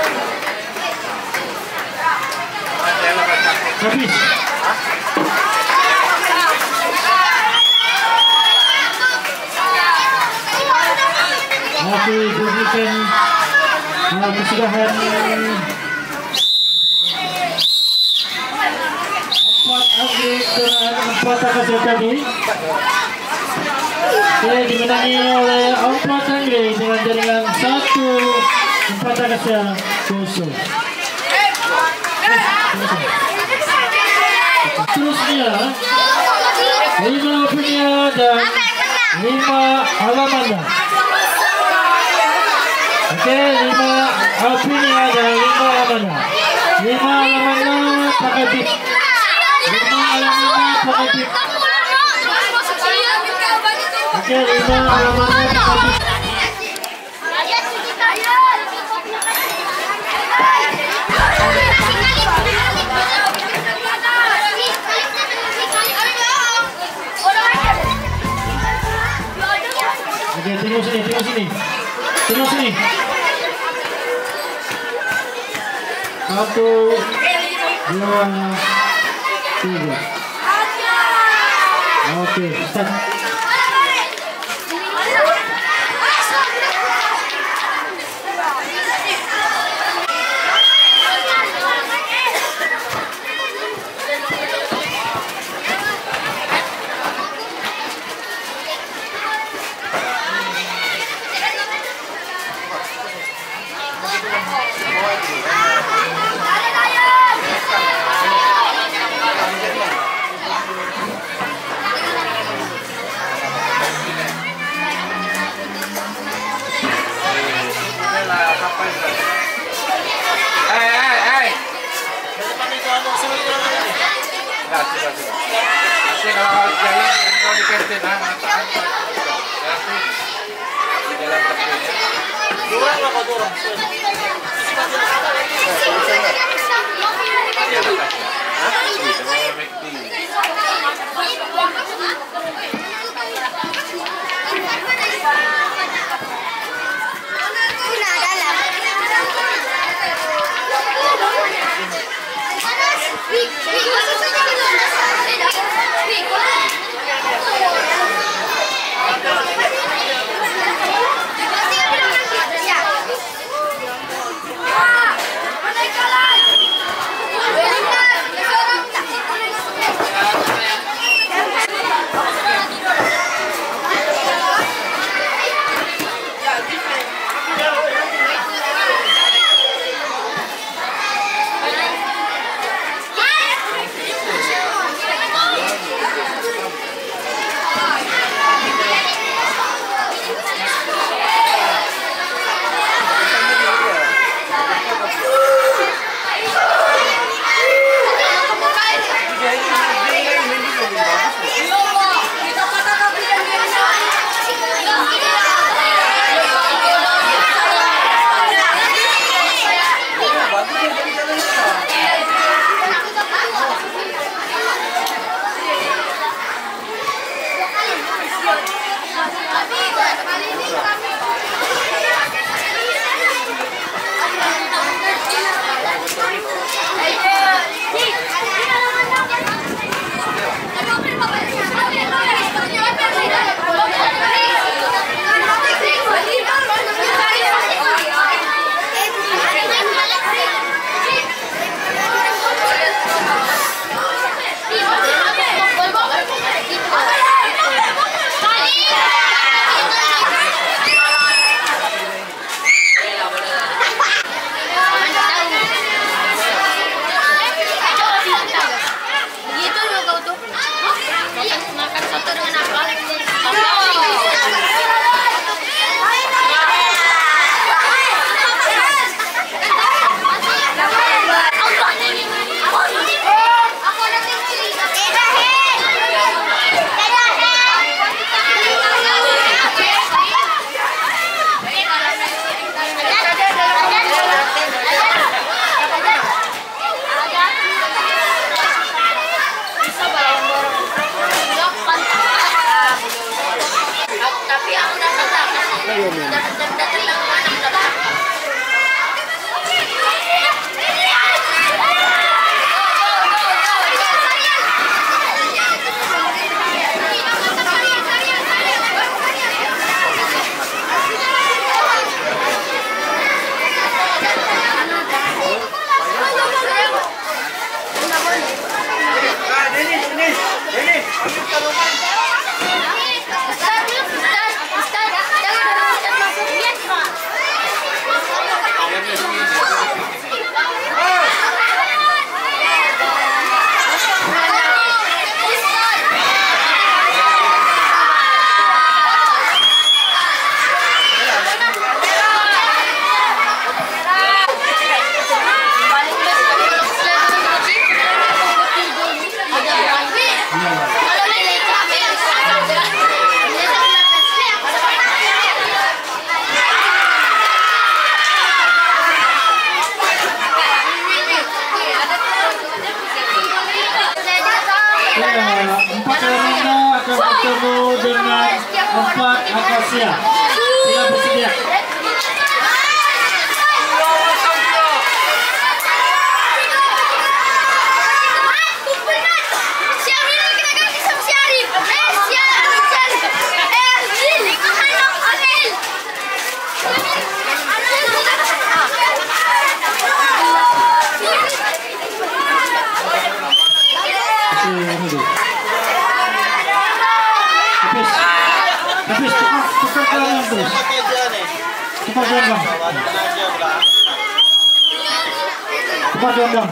Macam lah macam. Habis. Masih berikan uh, kesudahan empat akhir dengan empat akasih tadi. Saya dimenangi oleh empat Anggri dengan jaringan satu empat akasih kosong. Terusnya lima punya dan lima Alamanda. Okey, lima Alpinia dan lima Alamanda. Lima Alamanda pakai tip. Lima Alamanda pakai tip. Okey, lima Alamanda pakai tip. Okey, tengok sini, tengok sini. Tengok sini. Satu, dua, tiga. Okey, start. Hey, hey, hey. Dah, sudah, sudah. Nanti kalau harus jalan, kalau di kantin, ha, nantaan. Di jalan tepinya. Durang lah kau durang. Di atasnya. Itu McD. Empat Aruna akan bertemu dengan empat Akasia. Sila bersedia. Habis, tukar, tukar jalan terus. Tukar jalan. Tukar jalan.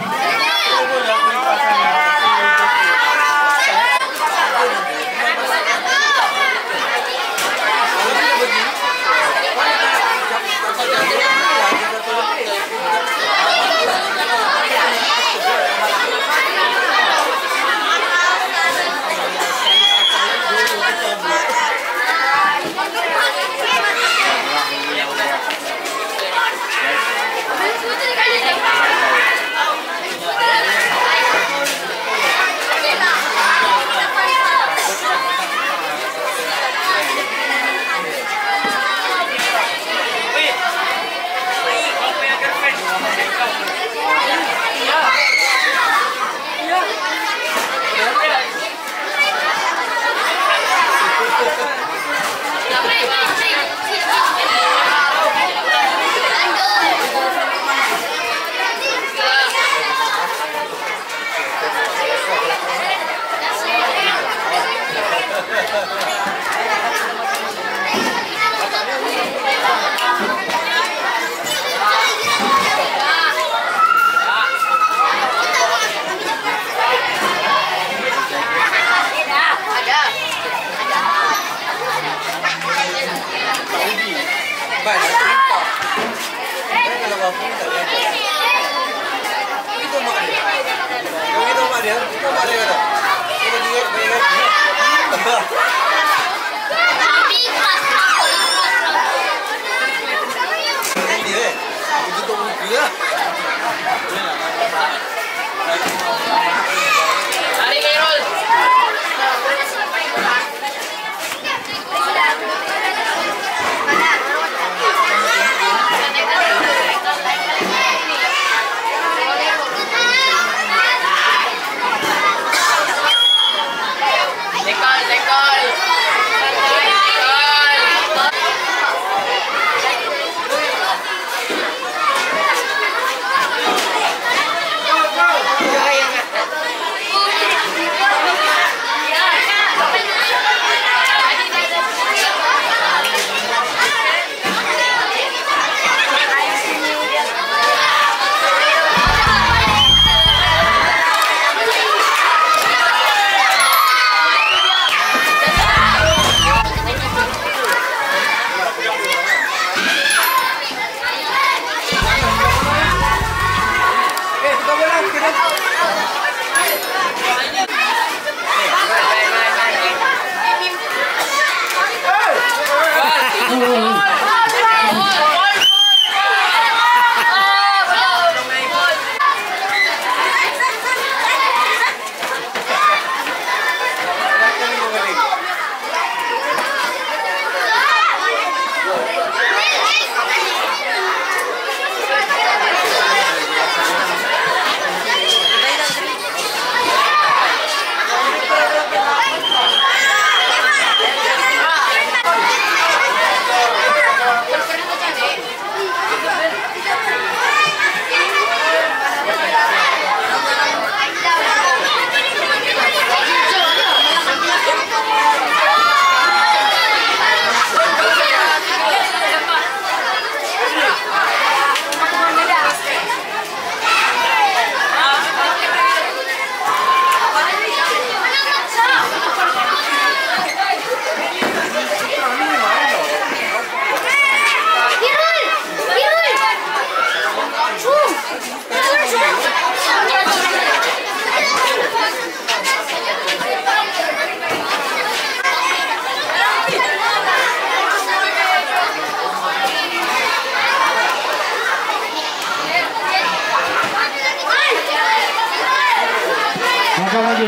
Makan lagi.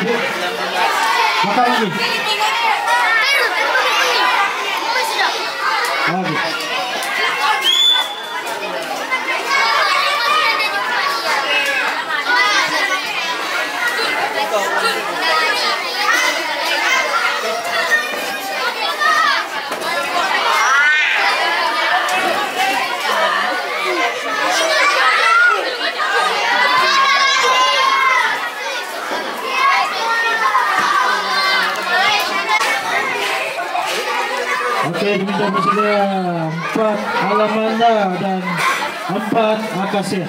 Makan lagi. Lagi. Oke, demikian bersedia empat Alamanda dan empat Akasia.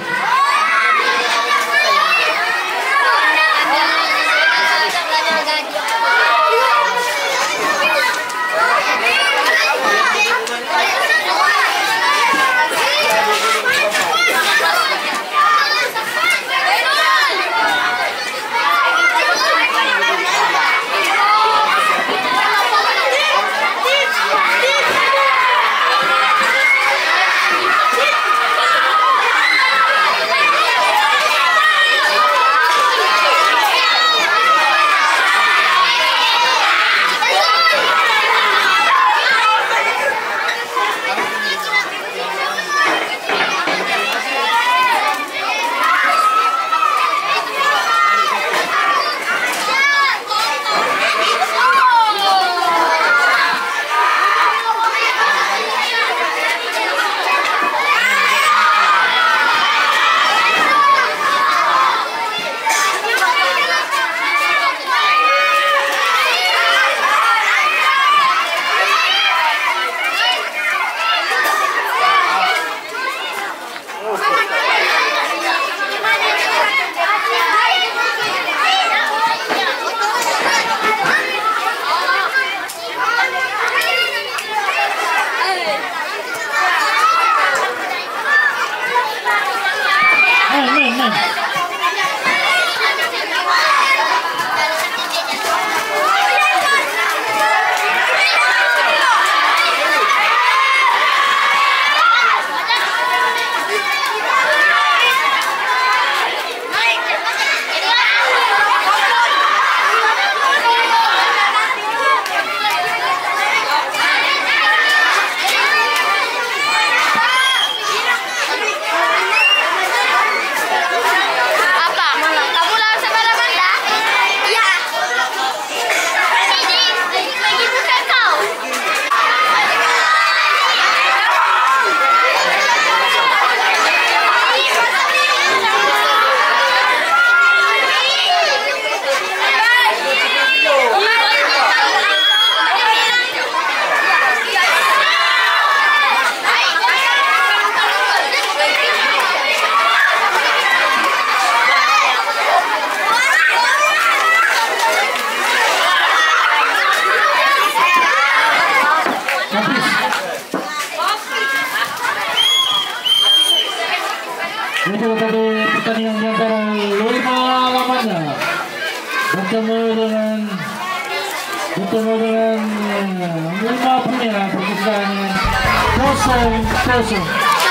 Itu tadi pertandingan di antara lima Alamanda bertemu dengan bertemu dengan lima punya perpisahan kosong kosong.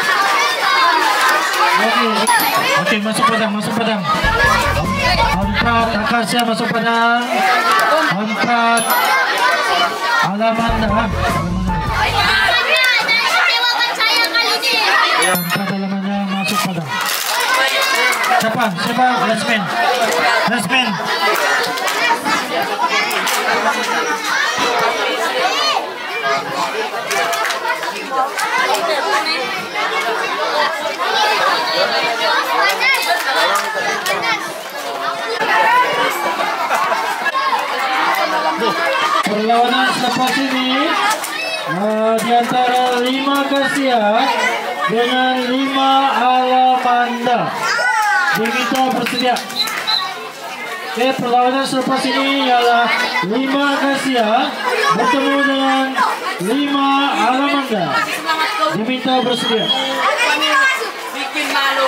Oke, oke masuk padang, masuk padang. Empat Akasia masuk padang. Empat Alamanda. Empat Alamanda masuk padang. Siapa? Siapa? Last man. Last man. Perlawanan selepas ini uh, di antara lima Akasia dengan lima Alamanda. Diminta bersedia. Oke, perlawanan selepas ini ialah lima Akasia bertemu dengan lima Alamanda. Diminta bersedia. Bikin malu.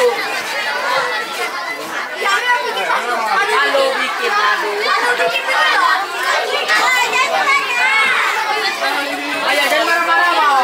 Malu bikin malu. Ayo jangan marah-marah mau.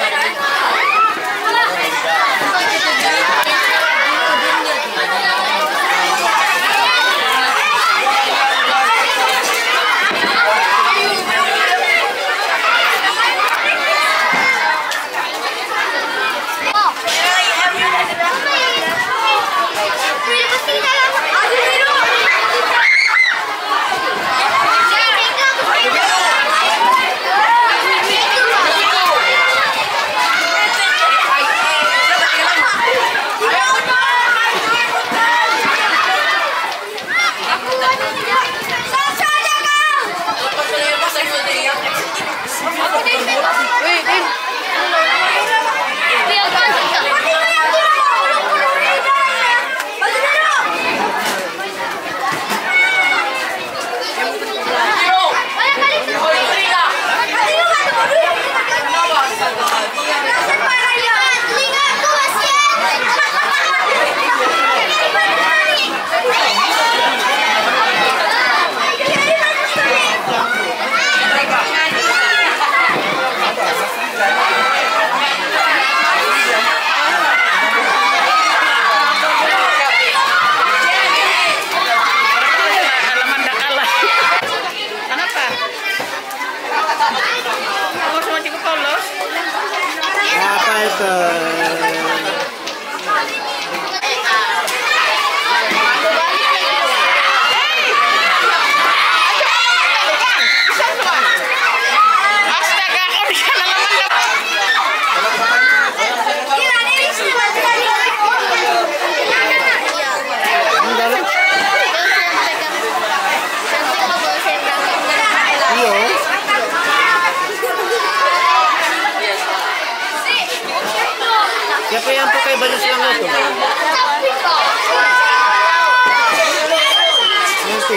Siapa yang pakai baju selama itu? Nanti.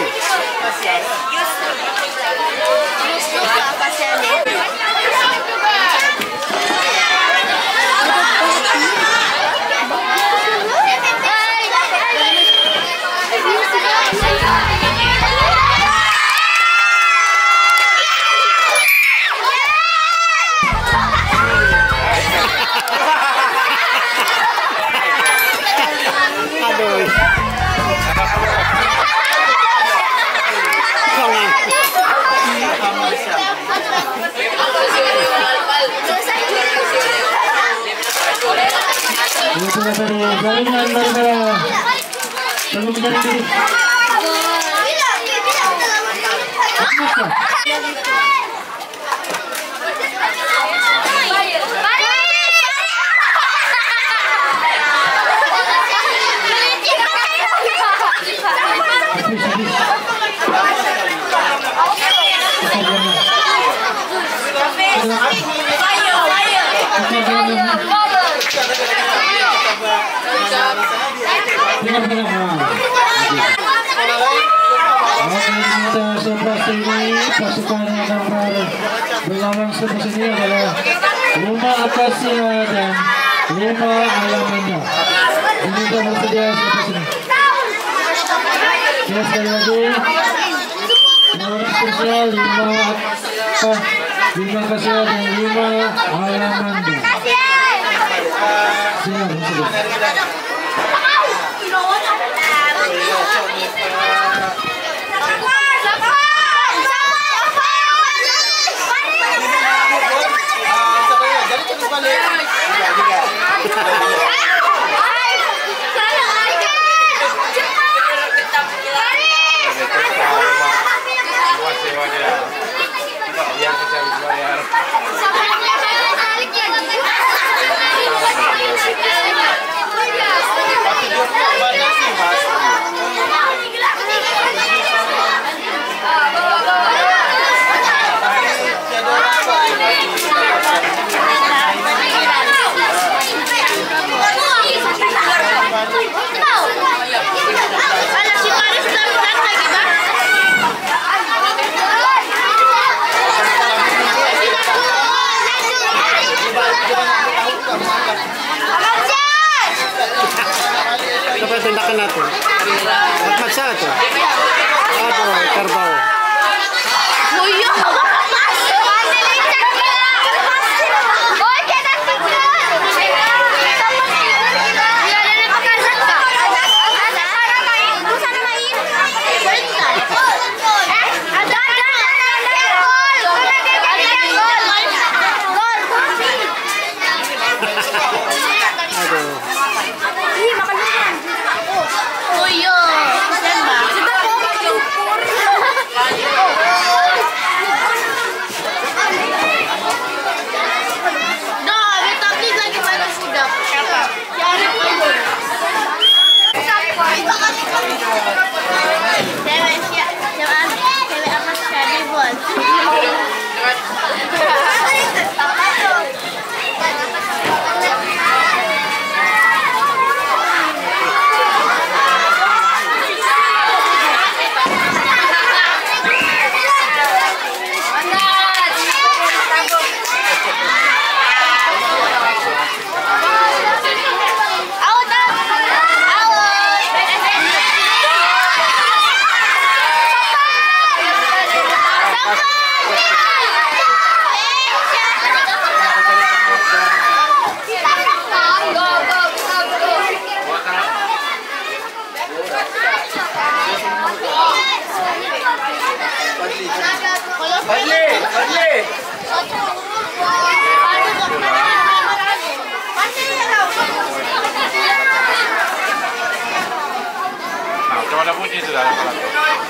Itu dari jaringan daripada belum dari diri. Seperti ini pasukan yang akan berlawan seperti ini adalah lima Akasia dan lima Alamanda. Ini dia siapa sini? Ya sekali lagi. Orang spesial lima apa? Lima kasih dan lima Alamanda. Silakan silakan. Apa tindakan natin? At magsa ito? Aduh, terbau. Muyo! Oy, kaya Coba ada bunyi itu dalam alat.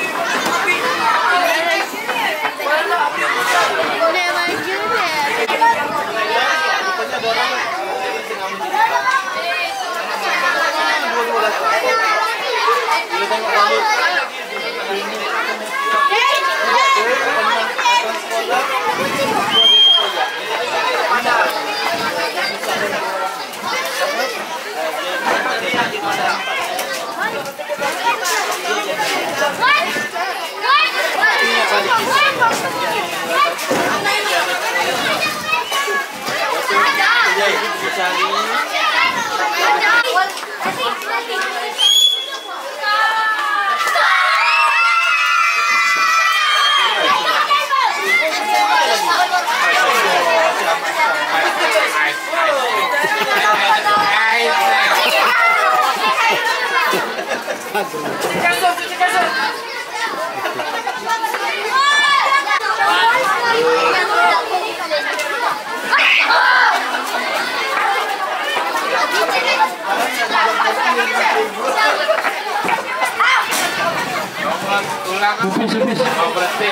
Supis, supis. Mau berhenti.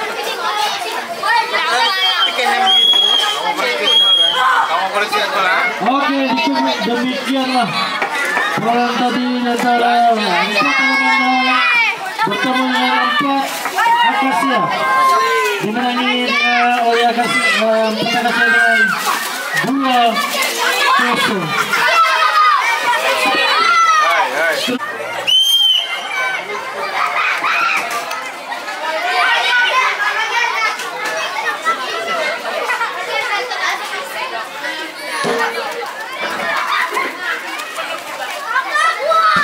Kamu berhenti. Kamu berhenti sekolah. Oke, cukup demikianlah peran tadi antara empat Alamanda bertemu dengan empat Akasia, dimenangin uh, oleh Akasia, uh, empat Akasia dengan dua kosong. Hai, hai. Wah!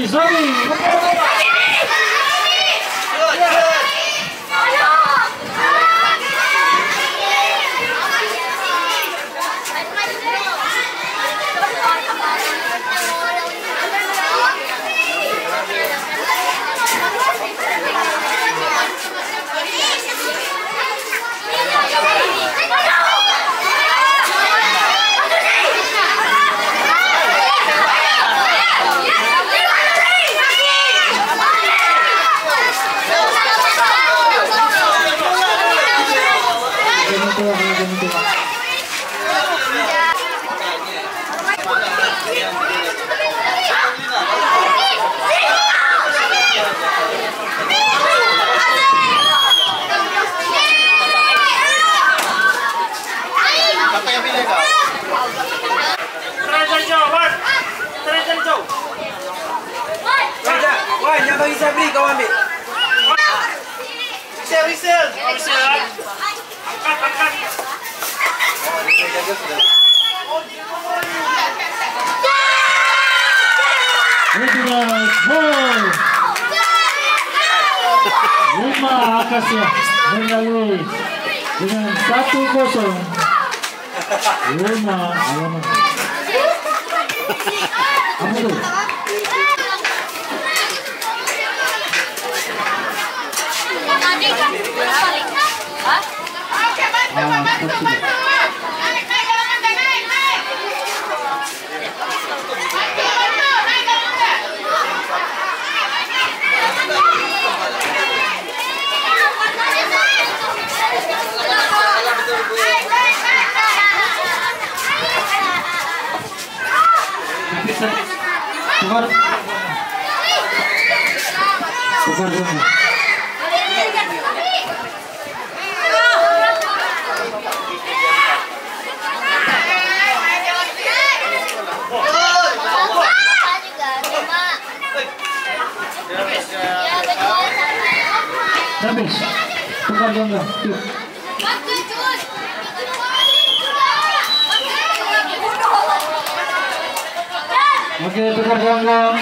Robby, Robby. Wah, yang bagi saya beli kau ambil. Risel, risel. Oh, risel. Angkat, angkat. Oh, risel jaga sudah. Gol. Lima Akasia melalui dengan satu kosong. Lima alaman. Apa tu? Tukar. Tukar dulu. Habis. Tukar dulu. Oke, tukar ganggang.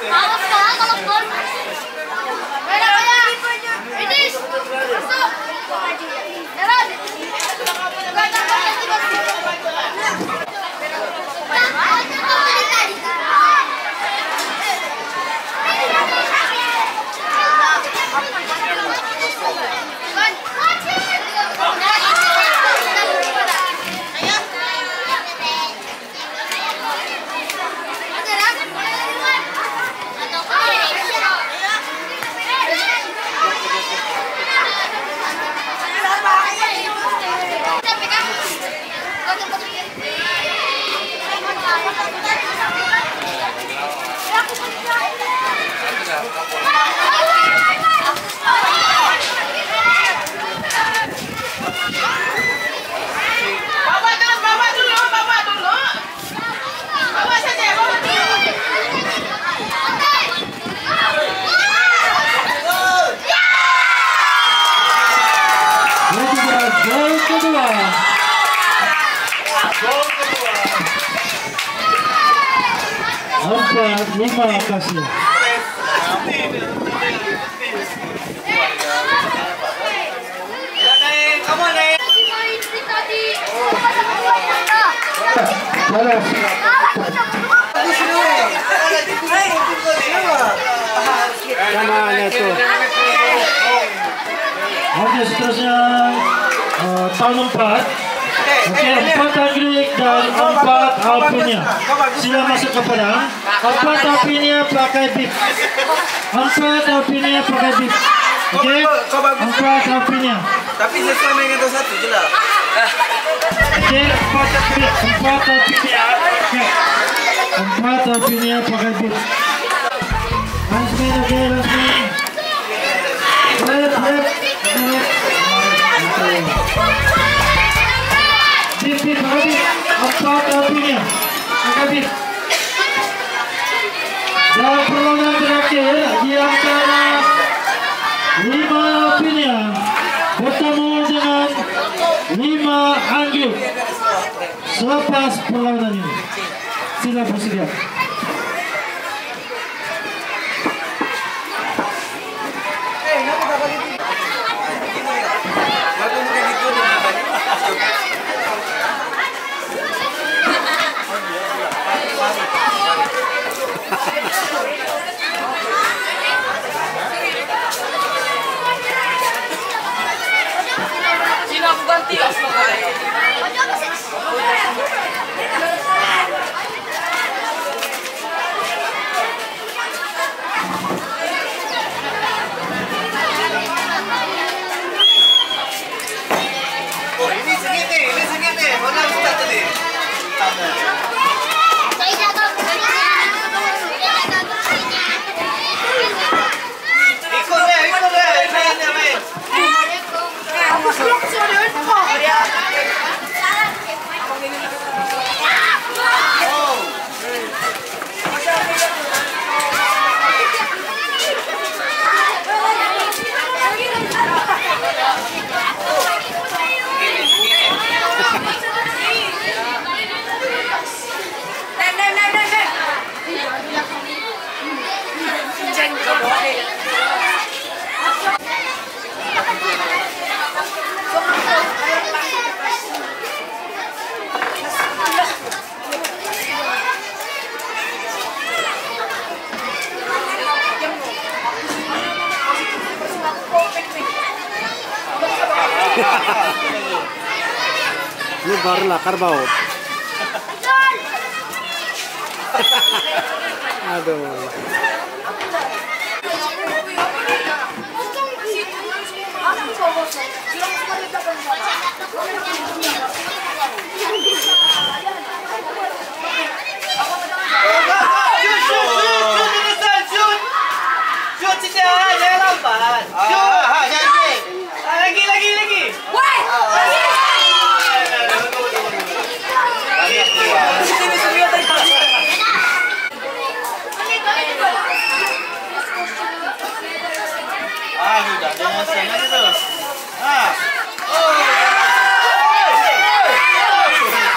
Awas ka, kalau gol. Kaya, kaya. Finish. Masuk. Jalan. Empat lima kasih. Namanya tuh. Oke, seterusnya uh, tahun empat. Oke, empat Anggrek dan empat Alpinia. Sila masuk ke padang. Empat Alpinia pakai bib. Empat Alpinia pakai bib. Oke, empat Alpinia. Tapi sesuai dengan itu satu je lah. Oke, empat bib. Empat Alpinia. Oke, empat Alpinia pakai bib. Langsung, oke, langsung. Lep, lep, lep. Bip, bip, pakai bip. Empat Alpinia pakai bib. Dan perlawanan terakhir di antara lima Alpinia bertemu dengan lima Anggrek selepas perlawanan ini. Sila bersedia. Sini aku ganti ya. Oh ini sengit nih, ini sengit nih. Mana ustaz tadi? Ikut deh, ikut deh. Main deh, main. Ini barulah karbau. Aduh. Lagi, lagi, lagi. Sini, sini, ah, sudah, jangan senang itu. Ah. Oh.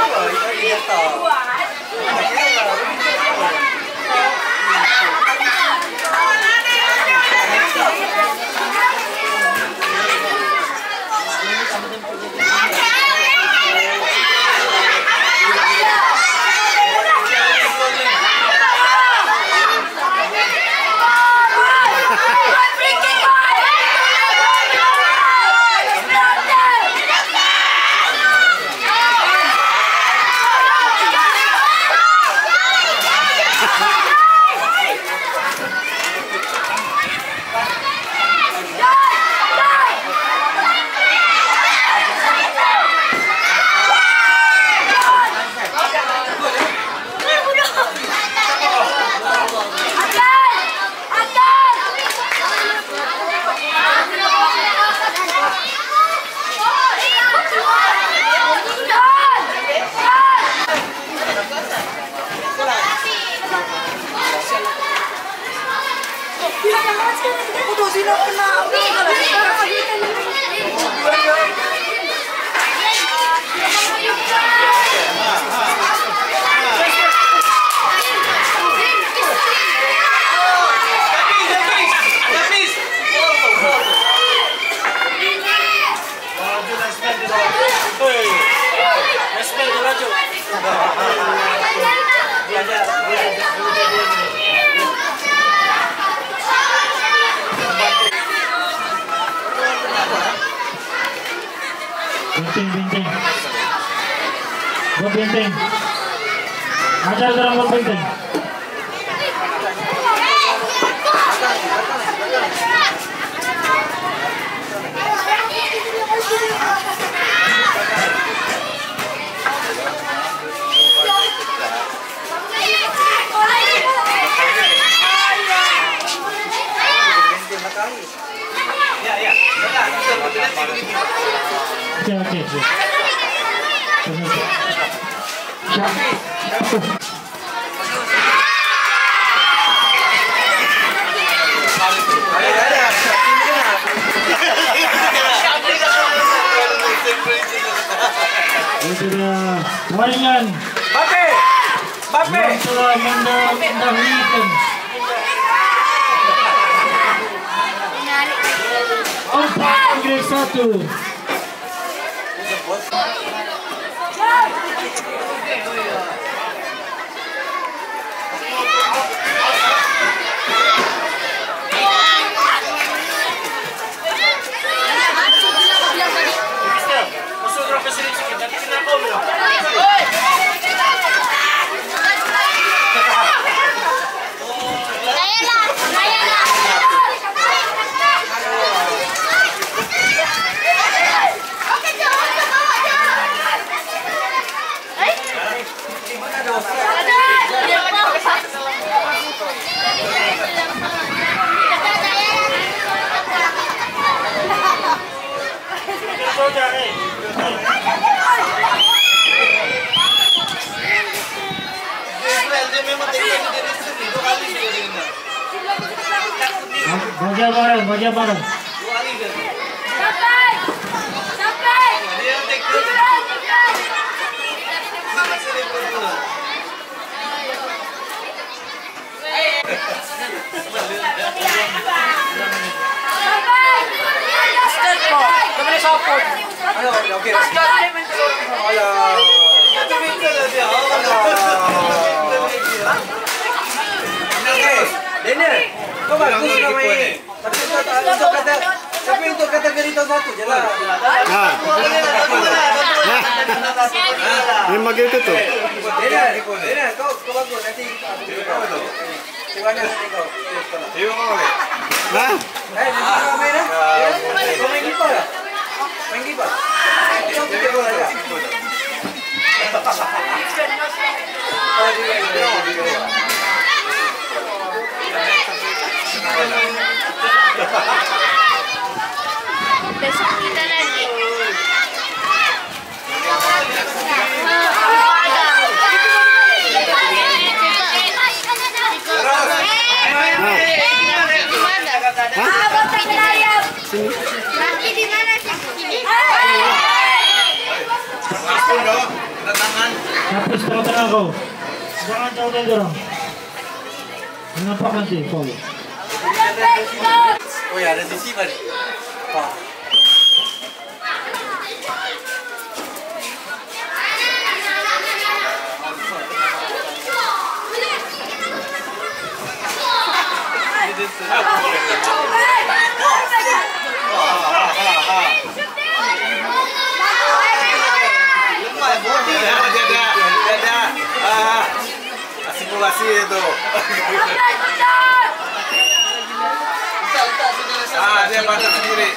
Benteng-benteng. Buat benteng. Ajar orang buat benteng. Oke, oke, oke. Sudah waringan. Bape, Bape. Sudah mendahulukan. Empat Anggrek satu. Baca bareng, baca bareng. Sampai, sampai. Oke. Daniel, kau bagus nama ini. Tapi untuk kata, tapi untuk kategori tahun satu jelas. Nah, memang gitu tuh. Daniel, Daniel, kau kau bagus nanti. Siapa nanti kau? Hah? Eh, nanti kau main lah. Kau main gipa lah. Main gipa. Kau pergi bola aja. Besok kita lagi. Nanti di mana sih? Tapos pakatan ako. Jangan jauh dari orang. Nampak nanti, follow. Oh ya, ada sisi mana? Pak. Simulasi itu. Ah, dia bantu sendiri.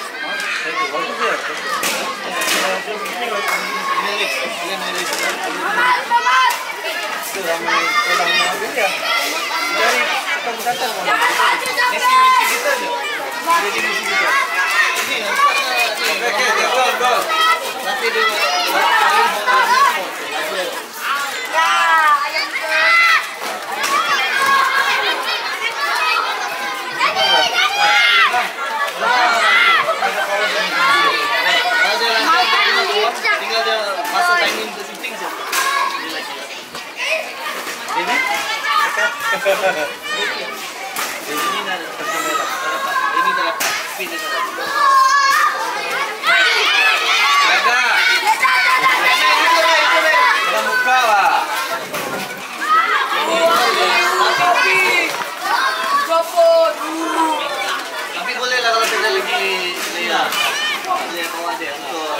Tinggal dia masa timing ke syuting saja. Ini? Ini dah terjemah. Ini dah pin dah. Ada. Dalam muka lah. Tapi tapi boleh lah kalau kita lagi lihat. Boleh bawa dia untuk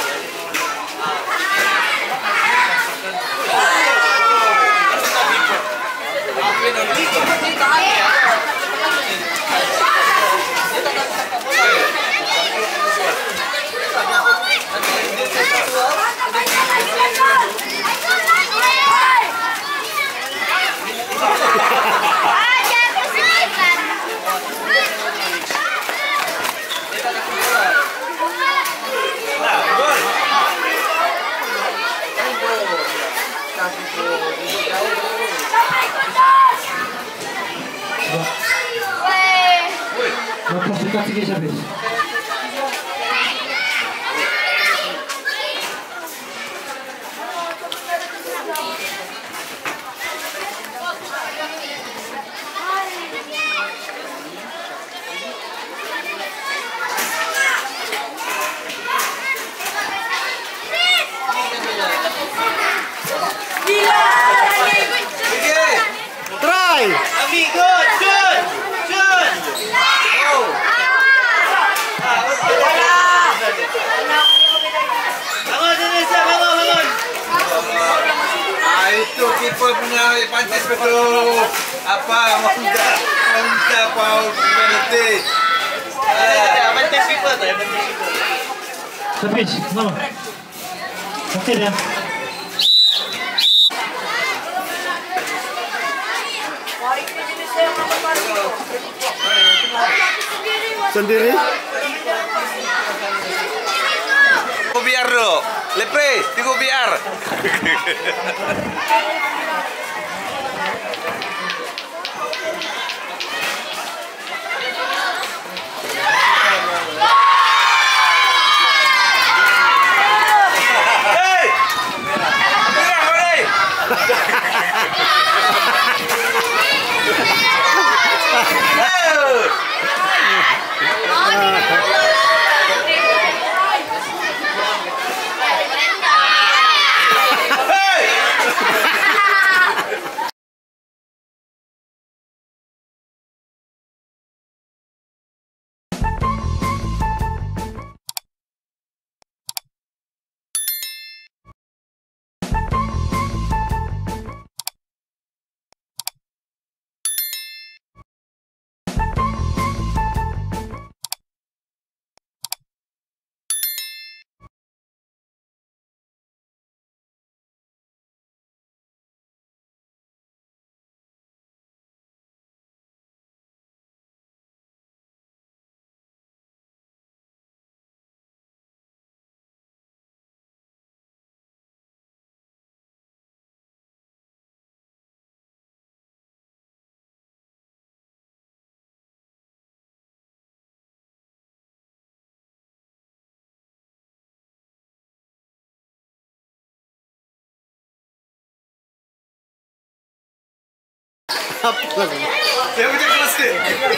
Lepas dekat sikit habis. Try. Ami, good, good, good. Oh. Bangun Indonesia, bangun, bangun. Ah, itu kiper punya pantas betul. Apa Monda, Monda Paul penalti. Eh, pantas kiper tu, pantas kiper. Habis, nama. Okey dah. Sendiri. Tunggu biar dulu. Lepre, tunggu biar. Hei! Apa? Saya punya kelas ni.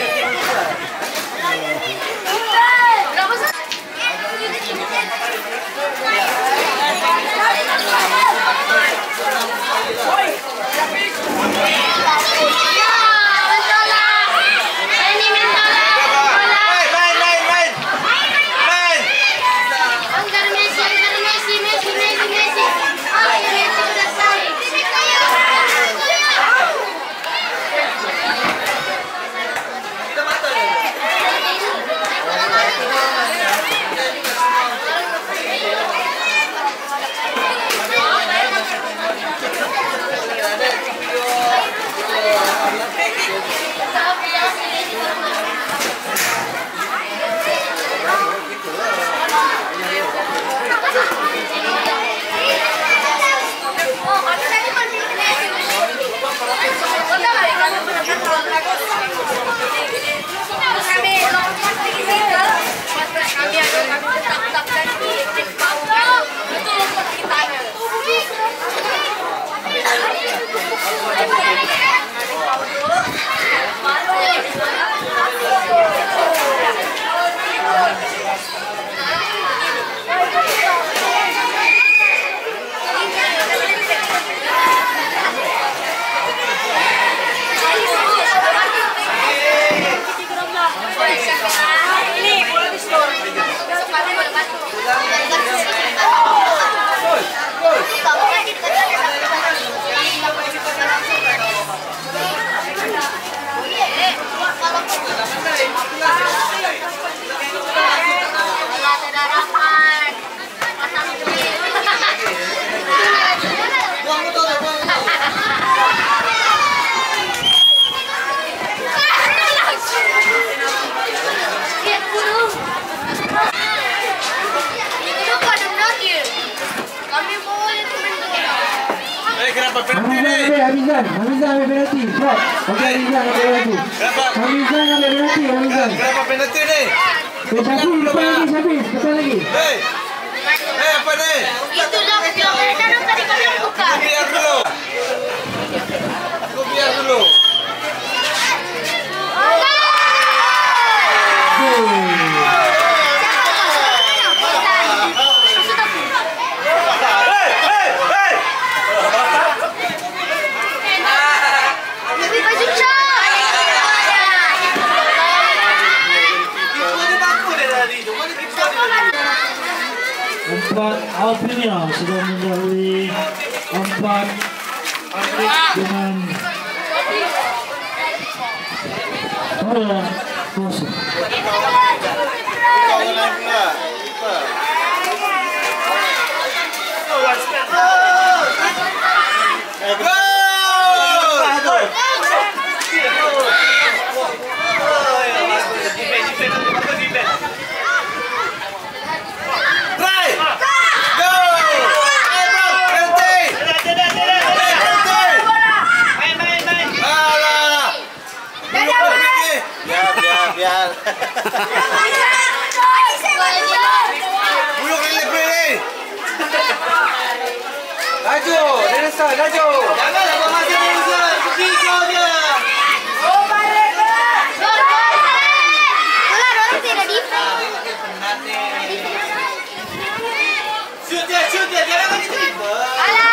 Hamizan, Hamizan ambil penalti. Shot. Okey, Hamizan ambil penalti. Hamizan ambil penalti, Hamizan. Kenapa penalti ni? Eh, Syafiq, depan lagi, Syafiq. Depan lagi. Hei. Hei, apa ni? Itu dah kilometer tadi kau bilang buka. Aku biar dulu. Aku biar dulu. Empat Alpinia sudah mendahului empat Anggrek dengan dua kosong. Buluk ni lebih ni. Laju, Denisa, laju. Janganlah buat masa Denisa. Pergi kau je. Oh, balik ke? Gol, gol, balik. Alah, orang tidak defend. Shoot dia, shoot dia. Jangan bagi terima. Alah.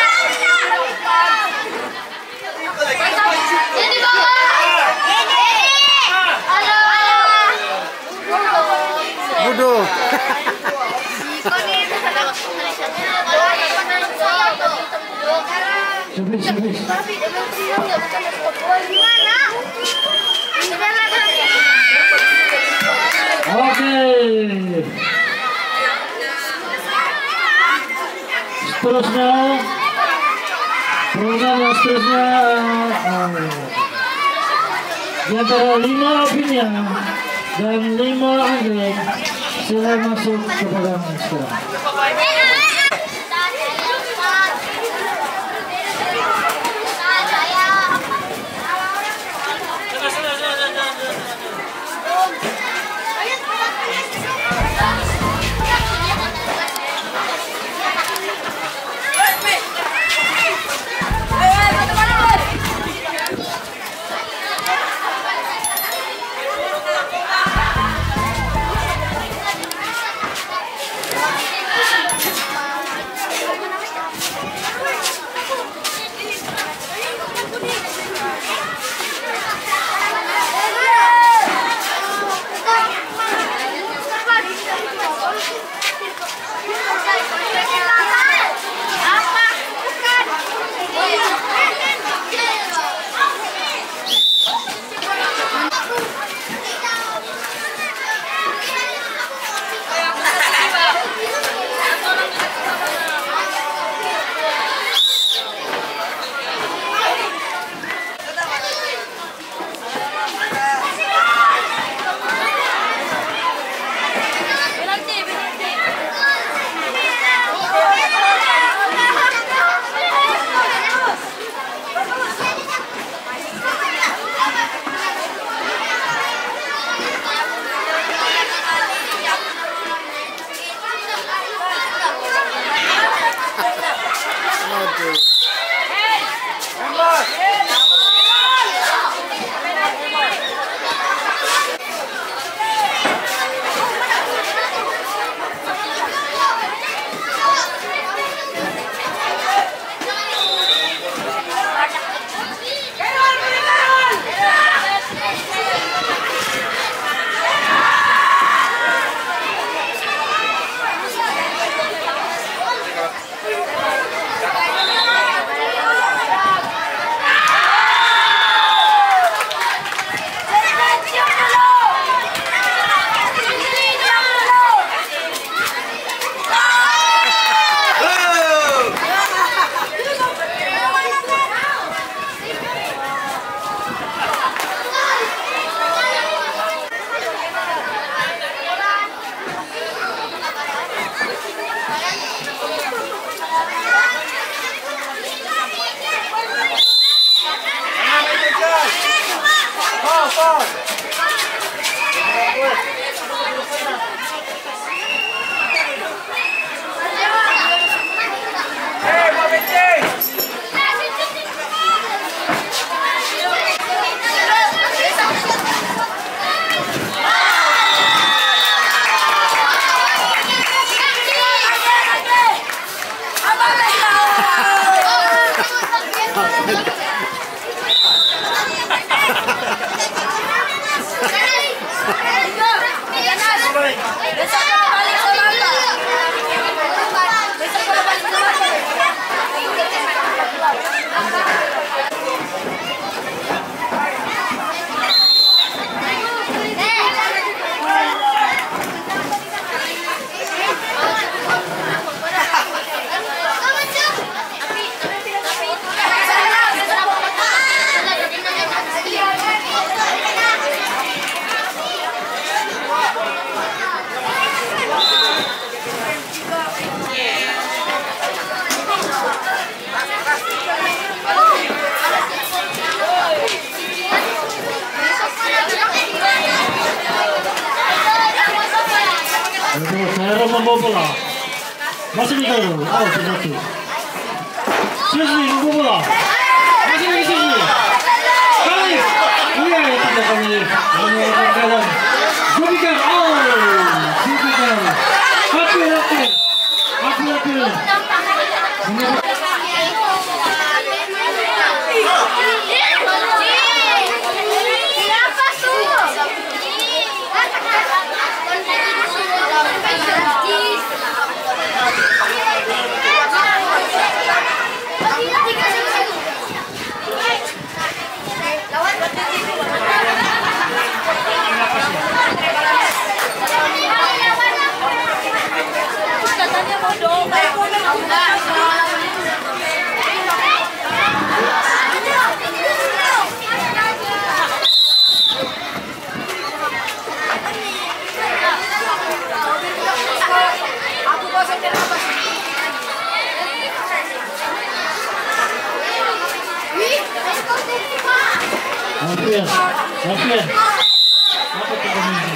Jadi bawah. Ini. Alah, alah. Bodoh. Kau ni Syafiq, Syafiq. tapi dia belum siap dia bukan stop bola di mana? Sudahlah dah. Okey. Seterusnya program yang seterusnya uh, di antara lima Alpinia dan lima Anggrek sudah masuk ke program sekarang. Saya membawa bola. Masih di dalam. Oh, satu. Sini membawa bola. Masih di sini. Kali. Iya, tidak kali. Menyerang dalam. Jumika. Oh, Jumika. Hati hati. Hati hati. Hampir, hampir. Apa tu ini?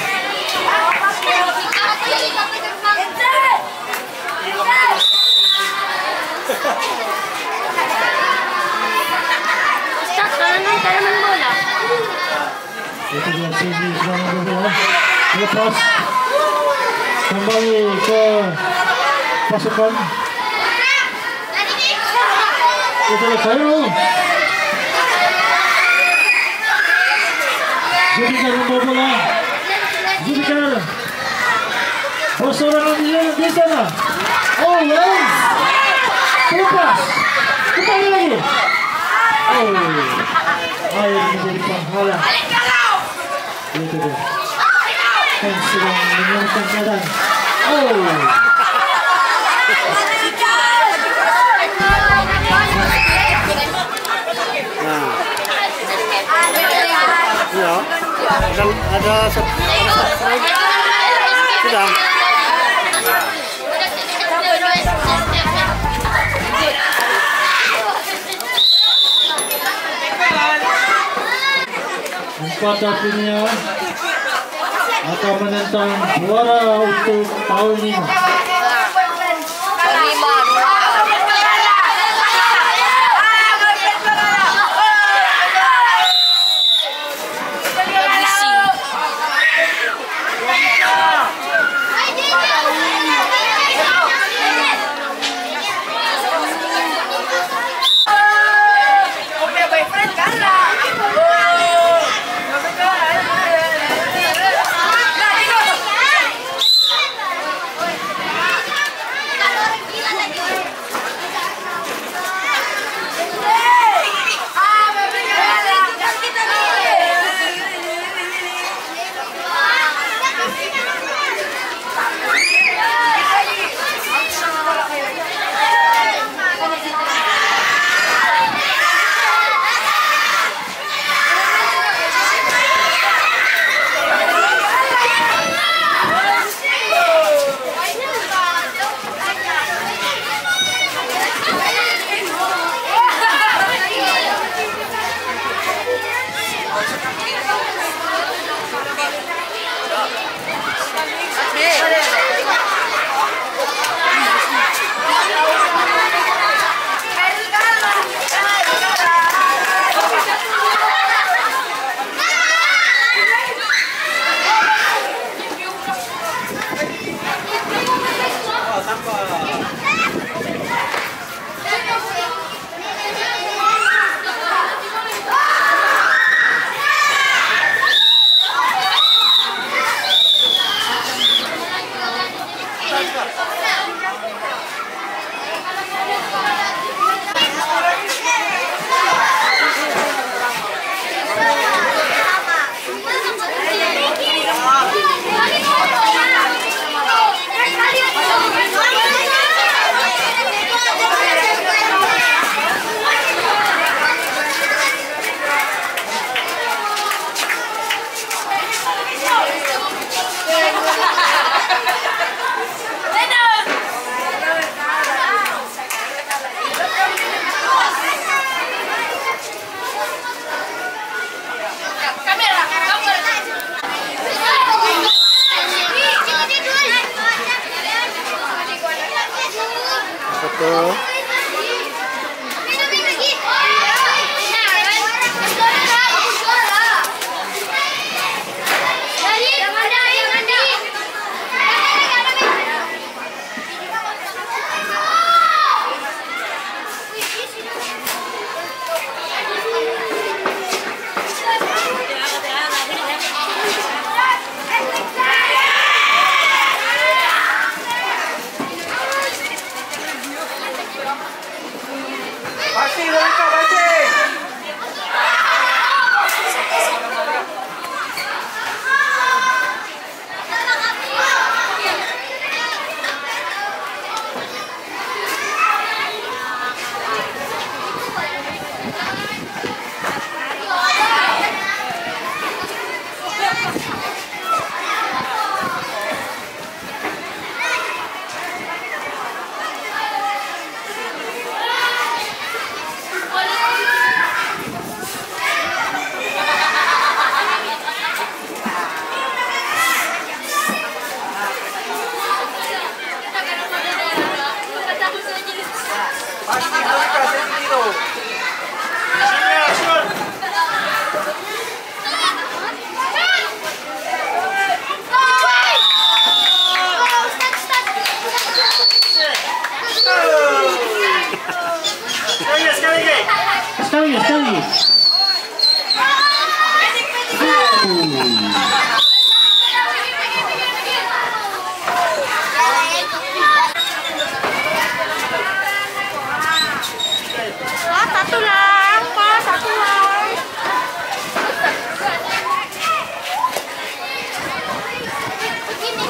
Ustaz, kalau main cara main bola. Itu dia sini sekarang bola. Lepas kembali ke pasukan. Itu Khairul. Judika membawa bola. Judika bersorangan di sana. Oh, yes. Lepas. Kembali lagi. Oh, air menjadi penghalang. Itu dia. Kan sedang menyelamatkan keadaan. Oh. Ya, ada ada sudah. Empat akhirnya akan menentang juara untuk tahun ini. Passing, Lorika, passing. Sekali, sekali. Ah, satu lang, Pak, satu lang. Begini.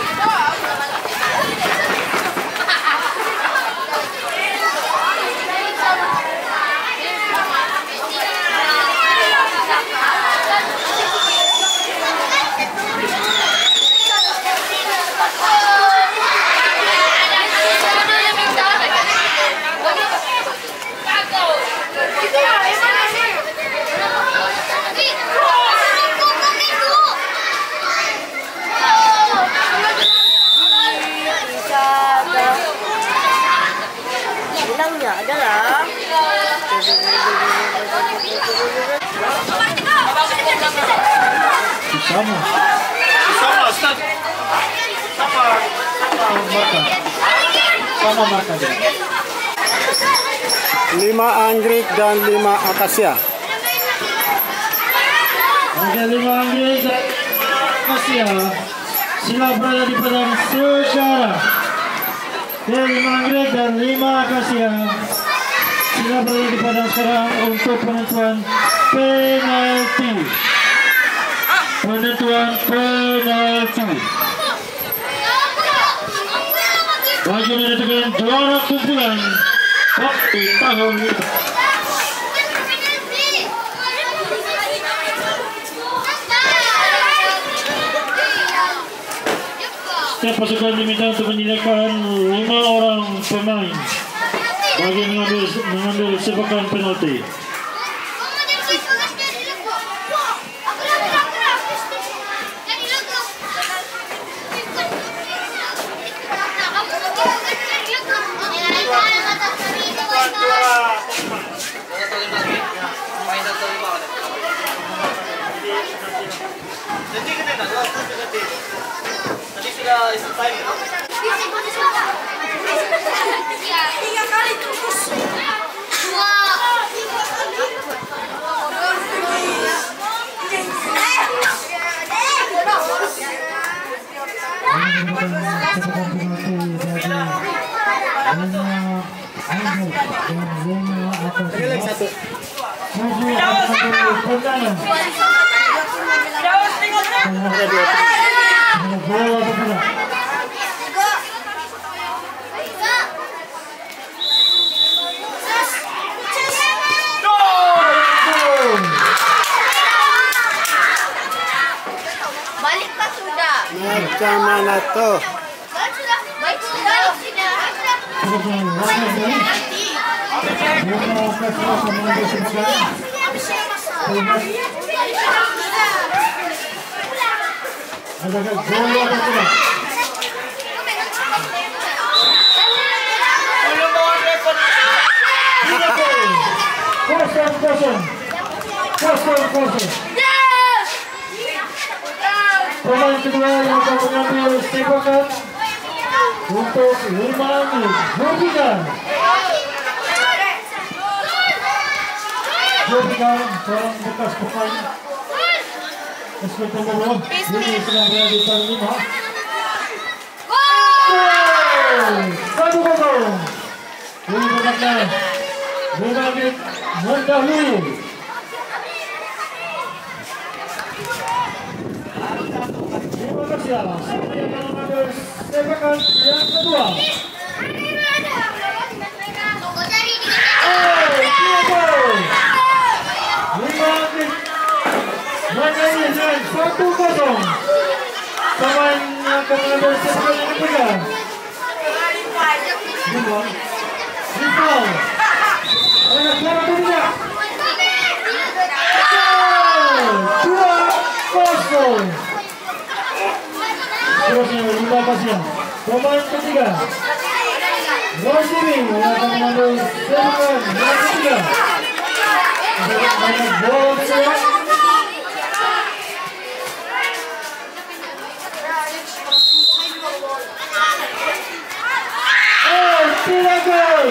Bilangnya adalah Sama. Sama, Ustaz. Sama. Marka. Sama marka dia. Lima anggrek dan lima akasia. Oke, lima anggrek dan akasia. Sila berada di padang sejarah. Oke, lima anggrek dan lima akasia. Sila berada di padang sekarang untuk penentuan penalti. Penentuan penalti. Bagi menentukan juara kumpulan waktu tahun ini. Setiap pasukan diminta untuk menyediakan lima orang pemain bagi mengambil mengambil sepakan penalti. Tadi sudah selesai. Tiga kali terus. Dua. Satu. Balik pak sudah. Macam mana tuh? Balik sudah. Balik sudah. Kosong kosong kosong kosong. Pemain kedua yang akan mengambil sepakan untuk lima menit. Jodikan Jodikan seorang bekas pemain Eskutu Bolo. Ini sedang berada di tahun lima. Gol! Satu kosong. Ini berkata lima menit mendahului. Terima kasih. Seperti yang akan mengambil sepakan yang kedua. Oh, tiga lima menit menyanyi dengan satu kosong. Pemain yang akan mengambil sepakan yang ketiga. Dua, Rifal. Ada suara atau tidak? Dua kosong. Terusnya lima pasien. Pemain ketiga. Rosimi yang akan mengambil sepakan yang ketiga. Banyak bola kedua. Oh, tidak gol.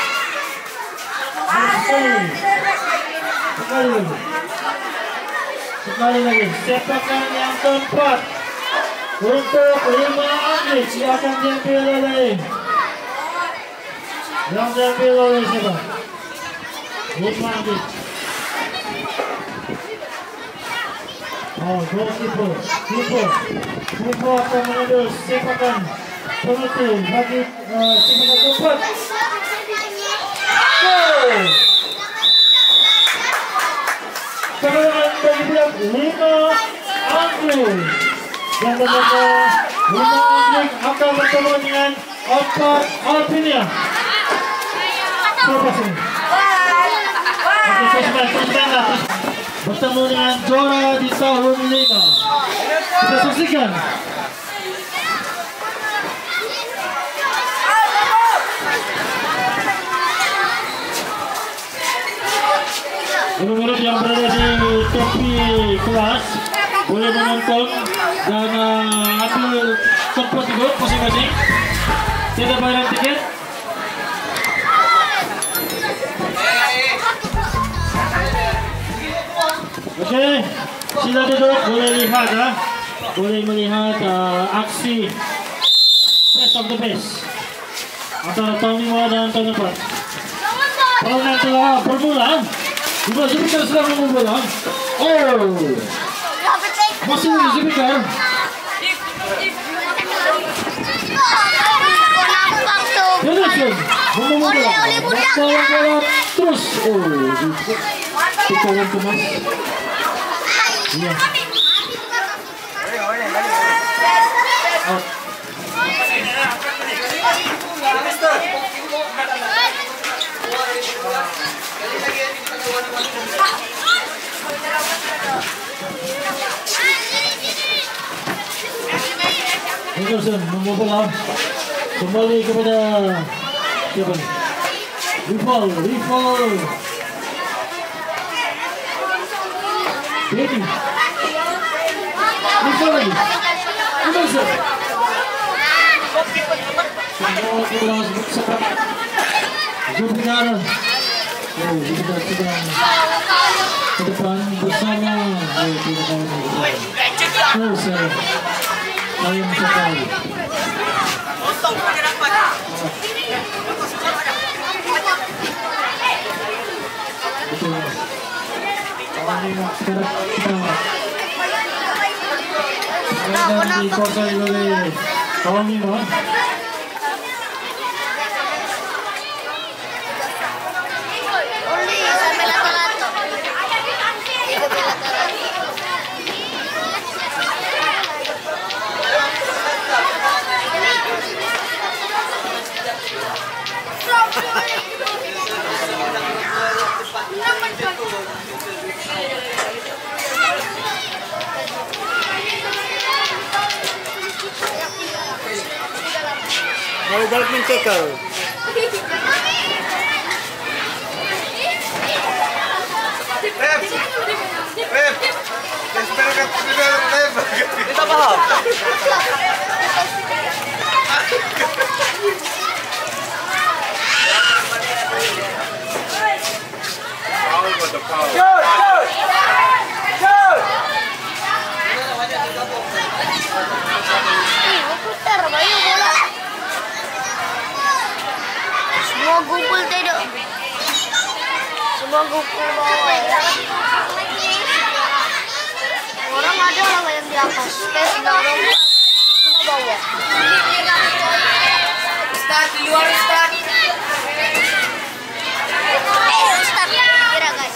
Sekali. Sekali lagi. Sekali lagi. Sepakan yang keempat. Untuk lima atlet yang akan diambil oleh yang diambil oleh siapa? Lima atlet. Oh, goalkeeper. Keeper. Keeper akan mengambil sepakan penalti bagi uh, sepakan keempat. Gol. Kemenangan bagi pihak lima atlet. Yang berikutnya lima atlet akan bertemu dengan empat Alpinia. Selepas ini. Oke, teruskan, teruskanlah. Bertemu dengan juara di tahun lima. Kita saksikan. Murid-murid yang berada di tepi kelas boleh menonton dan uh, ambil tempat duduk masing-masing. Tidak bayar tiket. Oke, okay. Sila duduk, boleh lihat ya. Boleh melihat uh, aksi best of the best antara tahun lima dan tahun empat. Permainan telah bermula. Dua Jupiter sedang membola. Oh, masih Jupiter. Jonathan membola. Bola terus. Oh, Jupiter kemas. Iya. Out. Nicholson membola kembali kepada siapa ni? Rifal, Rifal. Jadi, Rifal lagi. Nicholson. Semua bola sepak. Jupiter. Oh, kita sedang ke depan bersama. Oh, kita tahu ni. Oh, saya. Sayang sekali. Untung dia dapat. Betul. Ini sekarang kita sedang dikuasai oleh kawan lima. Mau balik tackle. Rep, Rep, espera que primero Rep. Kita paham. Shoot, shoot, shoot. Ih, putar bayu bola. Semua gumpul tadi. Bagus orang ada lah yang di atas. Kayak sedang orang di bawah. Start di luar start. Eh start kira guys.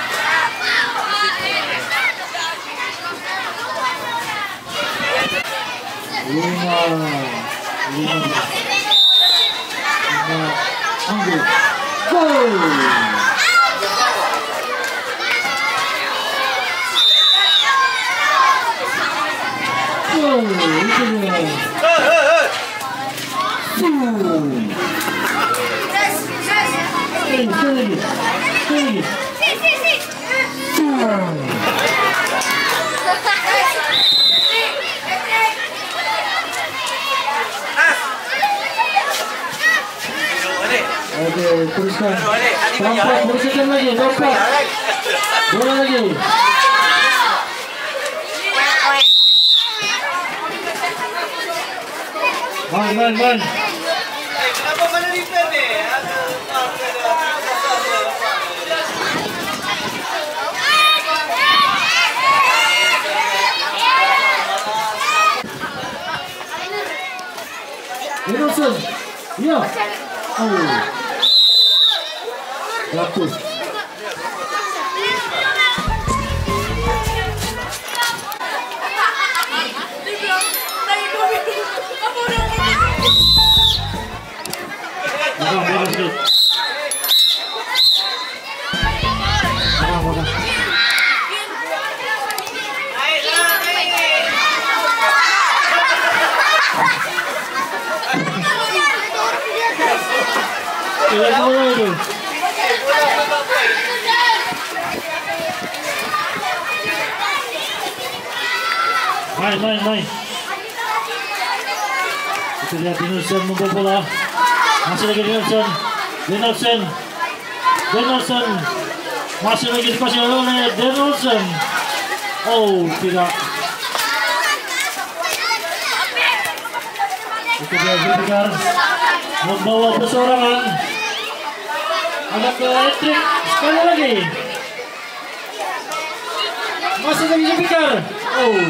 Lima, lima, lima, Anggrek. Gol. Oh, itu dia. Sekali, sekali lagi, sekali lagi. Oke, teruskan. Lompat, bersihkan lagi, lompat. Bola lagi. Man, man, man. Kenapa mana repair ni? Wilson. Ya. Oh. Jatuh. Makan, makan sedikit. Makan, makan. Kaya semua itu. Main, main, main. Kita lihat Dinelson membawa bola. Masih lagi Dinelson. Dinelson. Dinelson. Masih lagi dikuasai oleh Dinelson. Oh, tidak. Itu dia Zulfikar membawa perseorangan. Ada ke Etrik sekali lagi. Masih lagi Zulfikar. Oh.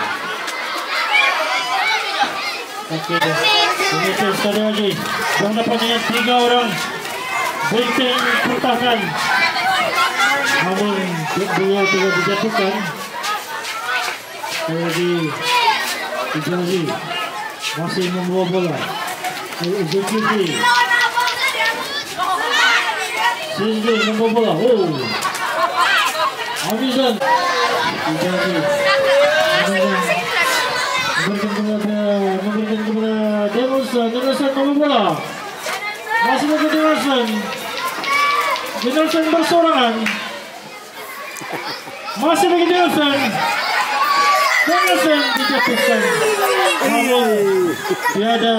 Oke, ini sekali lagi. Yang dapatnya tiga orang benteng pertahanan. Namun dua tidak dijatuhkan. Sekali lagi Ijazi masih membawa bola. Zulkifli Sinzi membawa bola. Oh, Amizan Ijazi memberikan kepada memberikan kepada Dinelson. Dinelson membawa bola. Masih lagi Dinelson. Dinelson bersorangan. Masih lagi Dinelson. Dinelson dijatuhkan. Namun tiada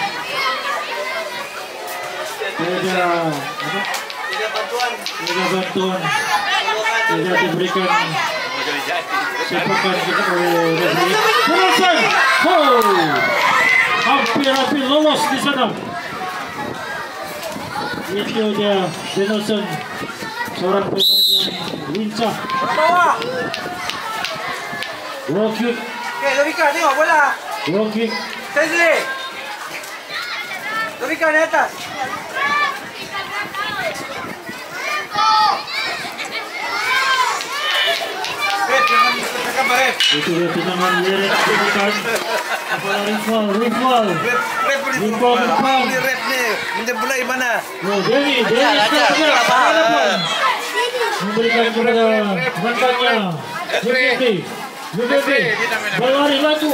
tiada apa? Tiada bantuan. Tiada bantuan. Tidak diberikan sepakan oleh referee. Dinelson. Oh, hampir-hampir lolos di sana. Itu dia Dinelson, seorang pemain yang lincah. Goal kick. Okay, Zulfikar tengok bola. Goal kick. Sensei. Zulfikar di atas. Red, jangan tekan baret. Itu dia tendangan Red diberikan kepada rival, rival. Red boleh Rival depan. Red ni. Minta bola di mana? Oh, Denny, Denny sekarang hadapan. Memberikan kepada mantannya. Zulkifli. Zulkifli. Berlari laju.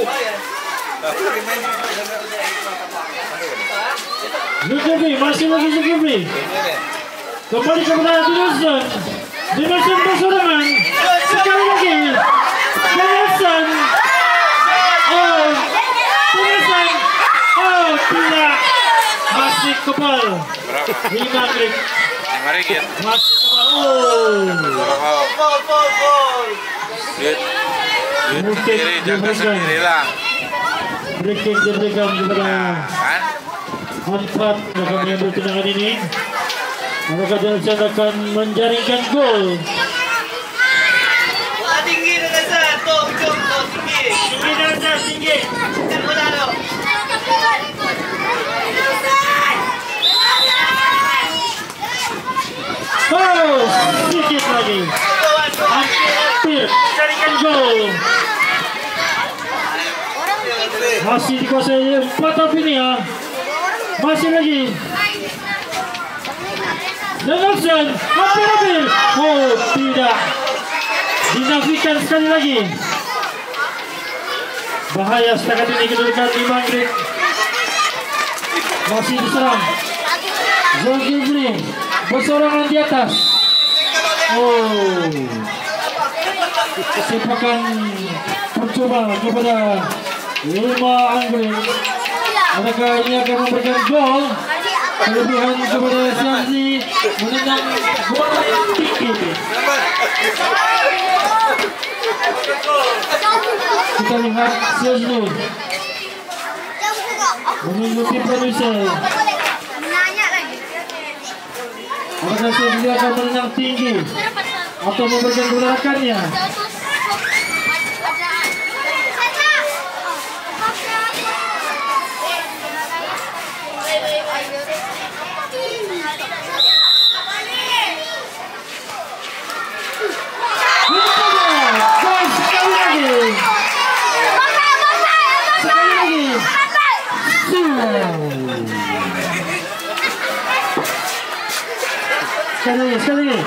Zulkifli, masih lagi Zulkifli. Kembali kepada Dinelson. Dinelson bersorangan. Sekali lagi. Dinelson. Oh, Dinelson. Oh, tidak. Masih kebal. Lima klik. Masih kebal. Oh. Gol, gol, gol. Mungkin diberikan. Breaking diberikan kepada Hanfat akan mengambil tendangan ini. Maka Johnson akan menjaringkan gol. Bola tinggi dah Dazan. Tok, tok, tok tinggi. Tinggi dah Dazan, tinggi. Kan bola tu. Oh, sedikit lagi. Hampir jaringkan gol. Masih dikuasai empat tapi ni ya. Masih lagi. Nelson, hampir-hampir. Oh, tidak. Dinafikan sekali lagi. Bahaya setakat ini kedudukan lima Anggrek. Masih diserang. Zulkifli bersorangan di atas. Oh, sepakan percoba kepada lima Anggrek. Adakah ini akan memberikan gol? Kelebihan kepada Siamsi menendang bola yang tinggi. Kita lihat Siamsi mengikuti produser. Apakah Siamsi akan menendang tinggi atau memberikan bola rekannya? Sekali lagi, sekali lagi.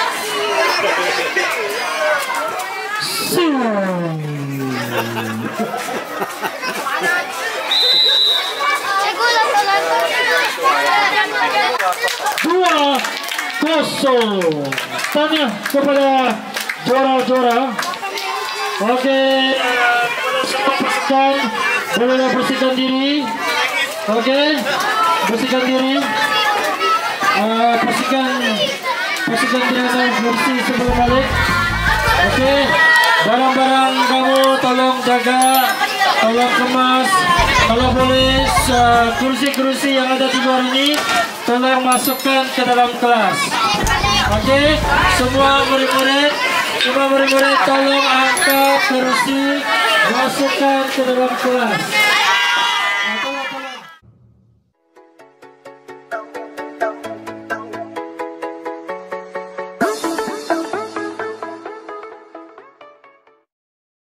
Dua kosong. Tanya kepada juara-juara. Oke, semua pasukan boleh bersihkan diri. Oke, bersihkan diri. Uh, pastikan pastikan tidak bersih sebelum balik. Oke, barang-barang kamu tolong jaga, tolong kemas. Kalau boleh kursi-kursi yang ada di luar ini tolong masukkan ke dalam kelas. Oke, semua murid-murid, semua murid-murid tolong angkat kursi, masukkan ke dalam kelas.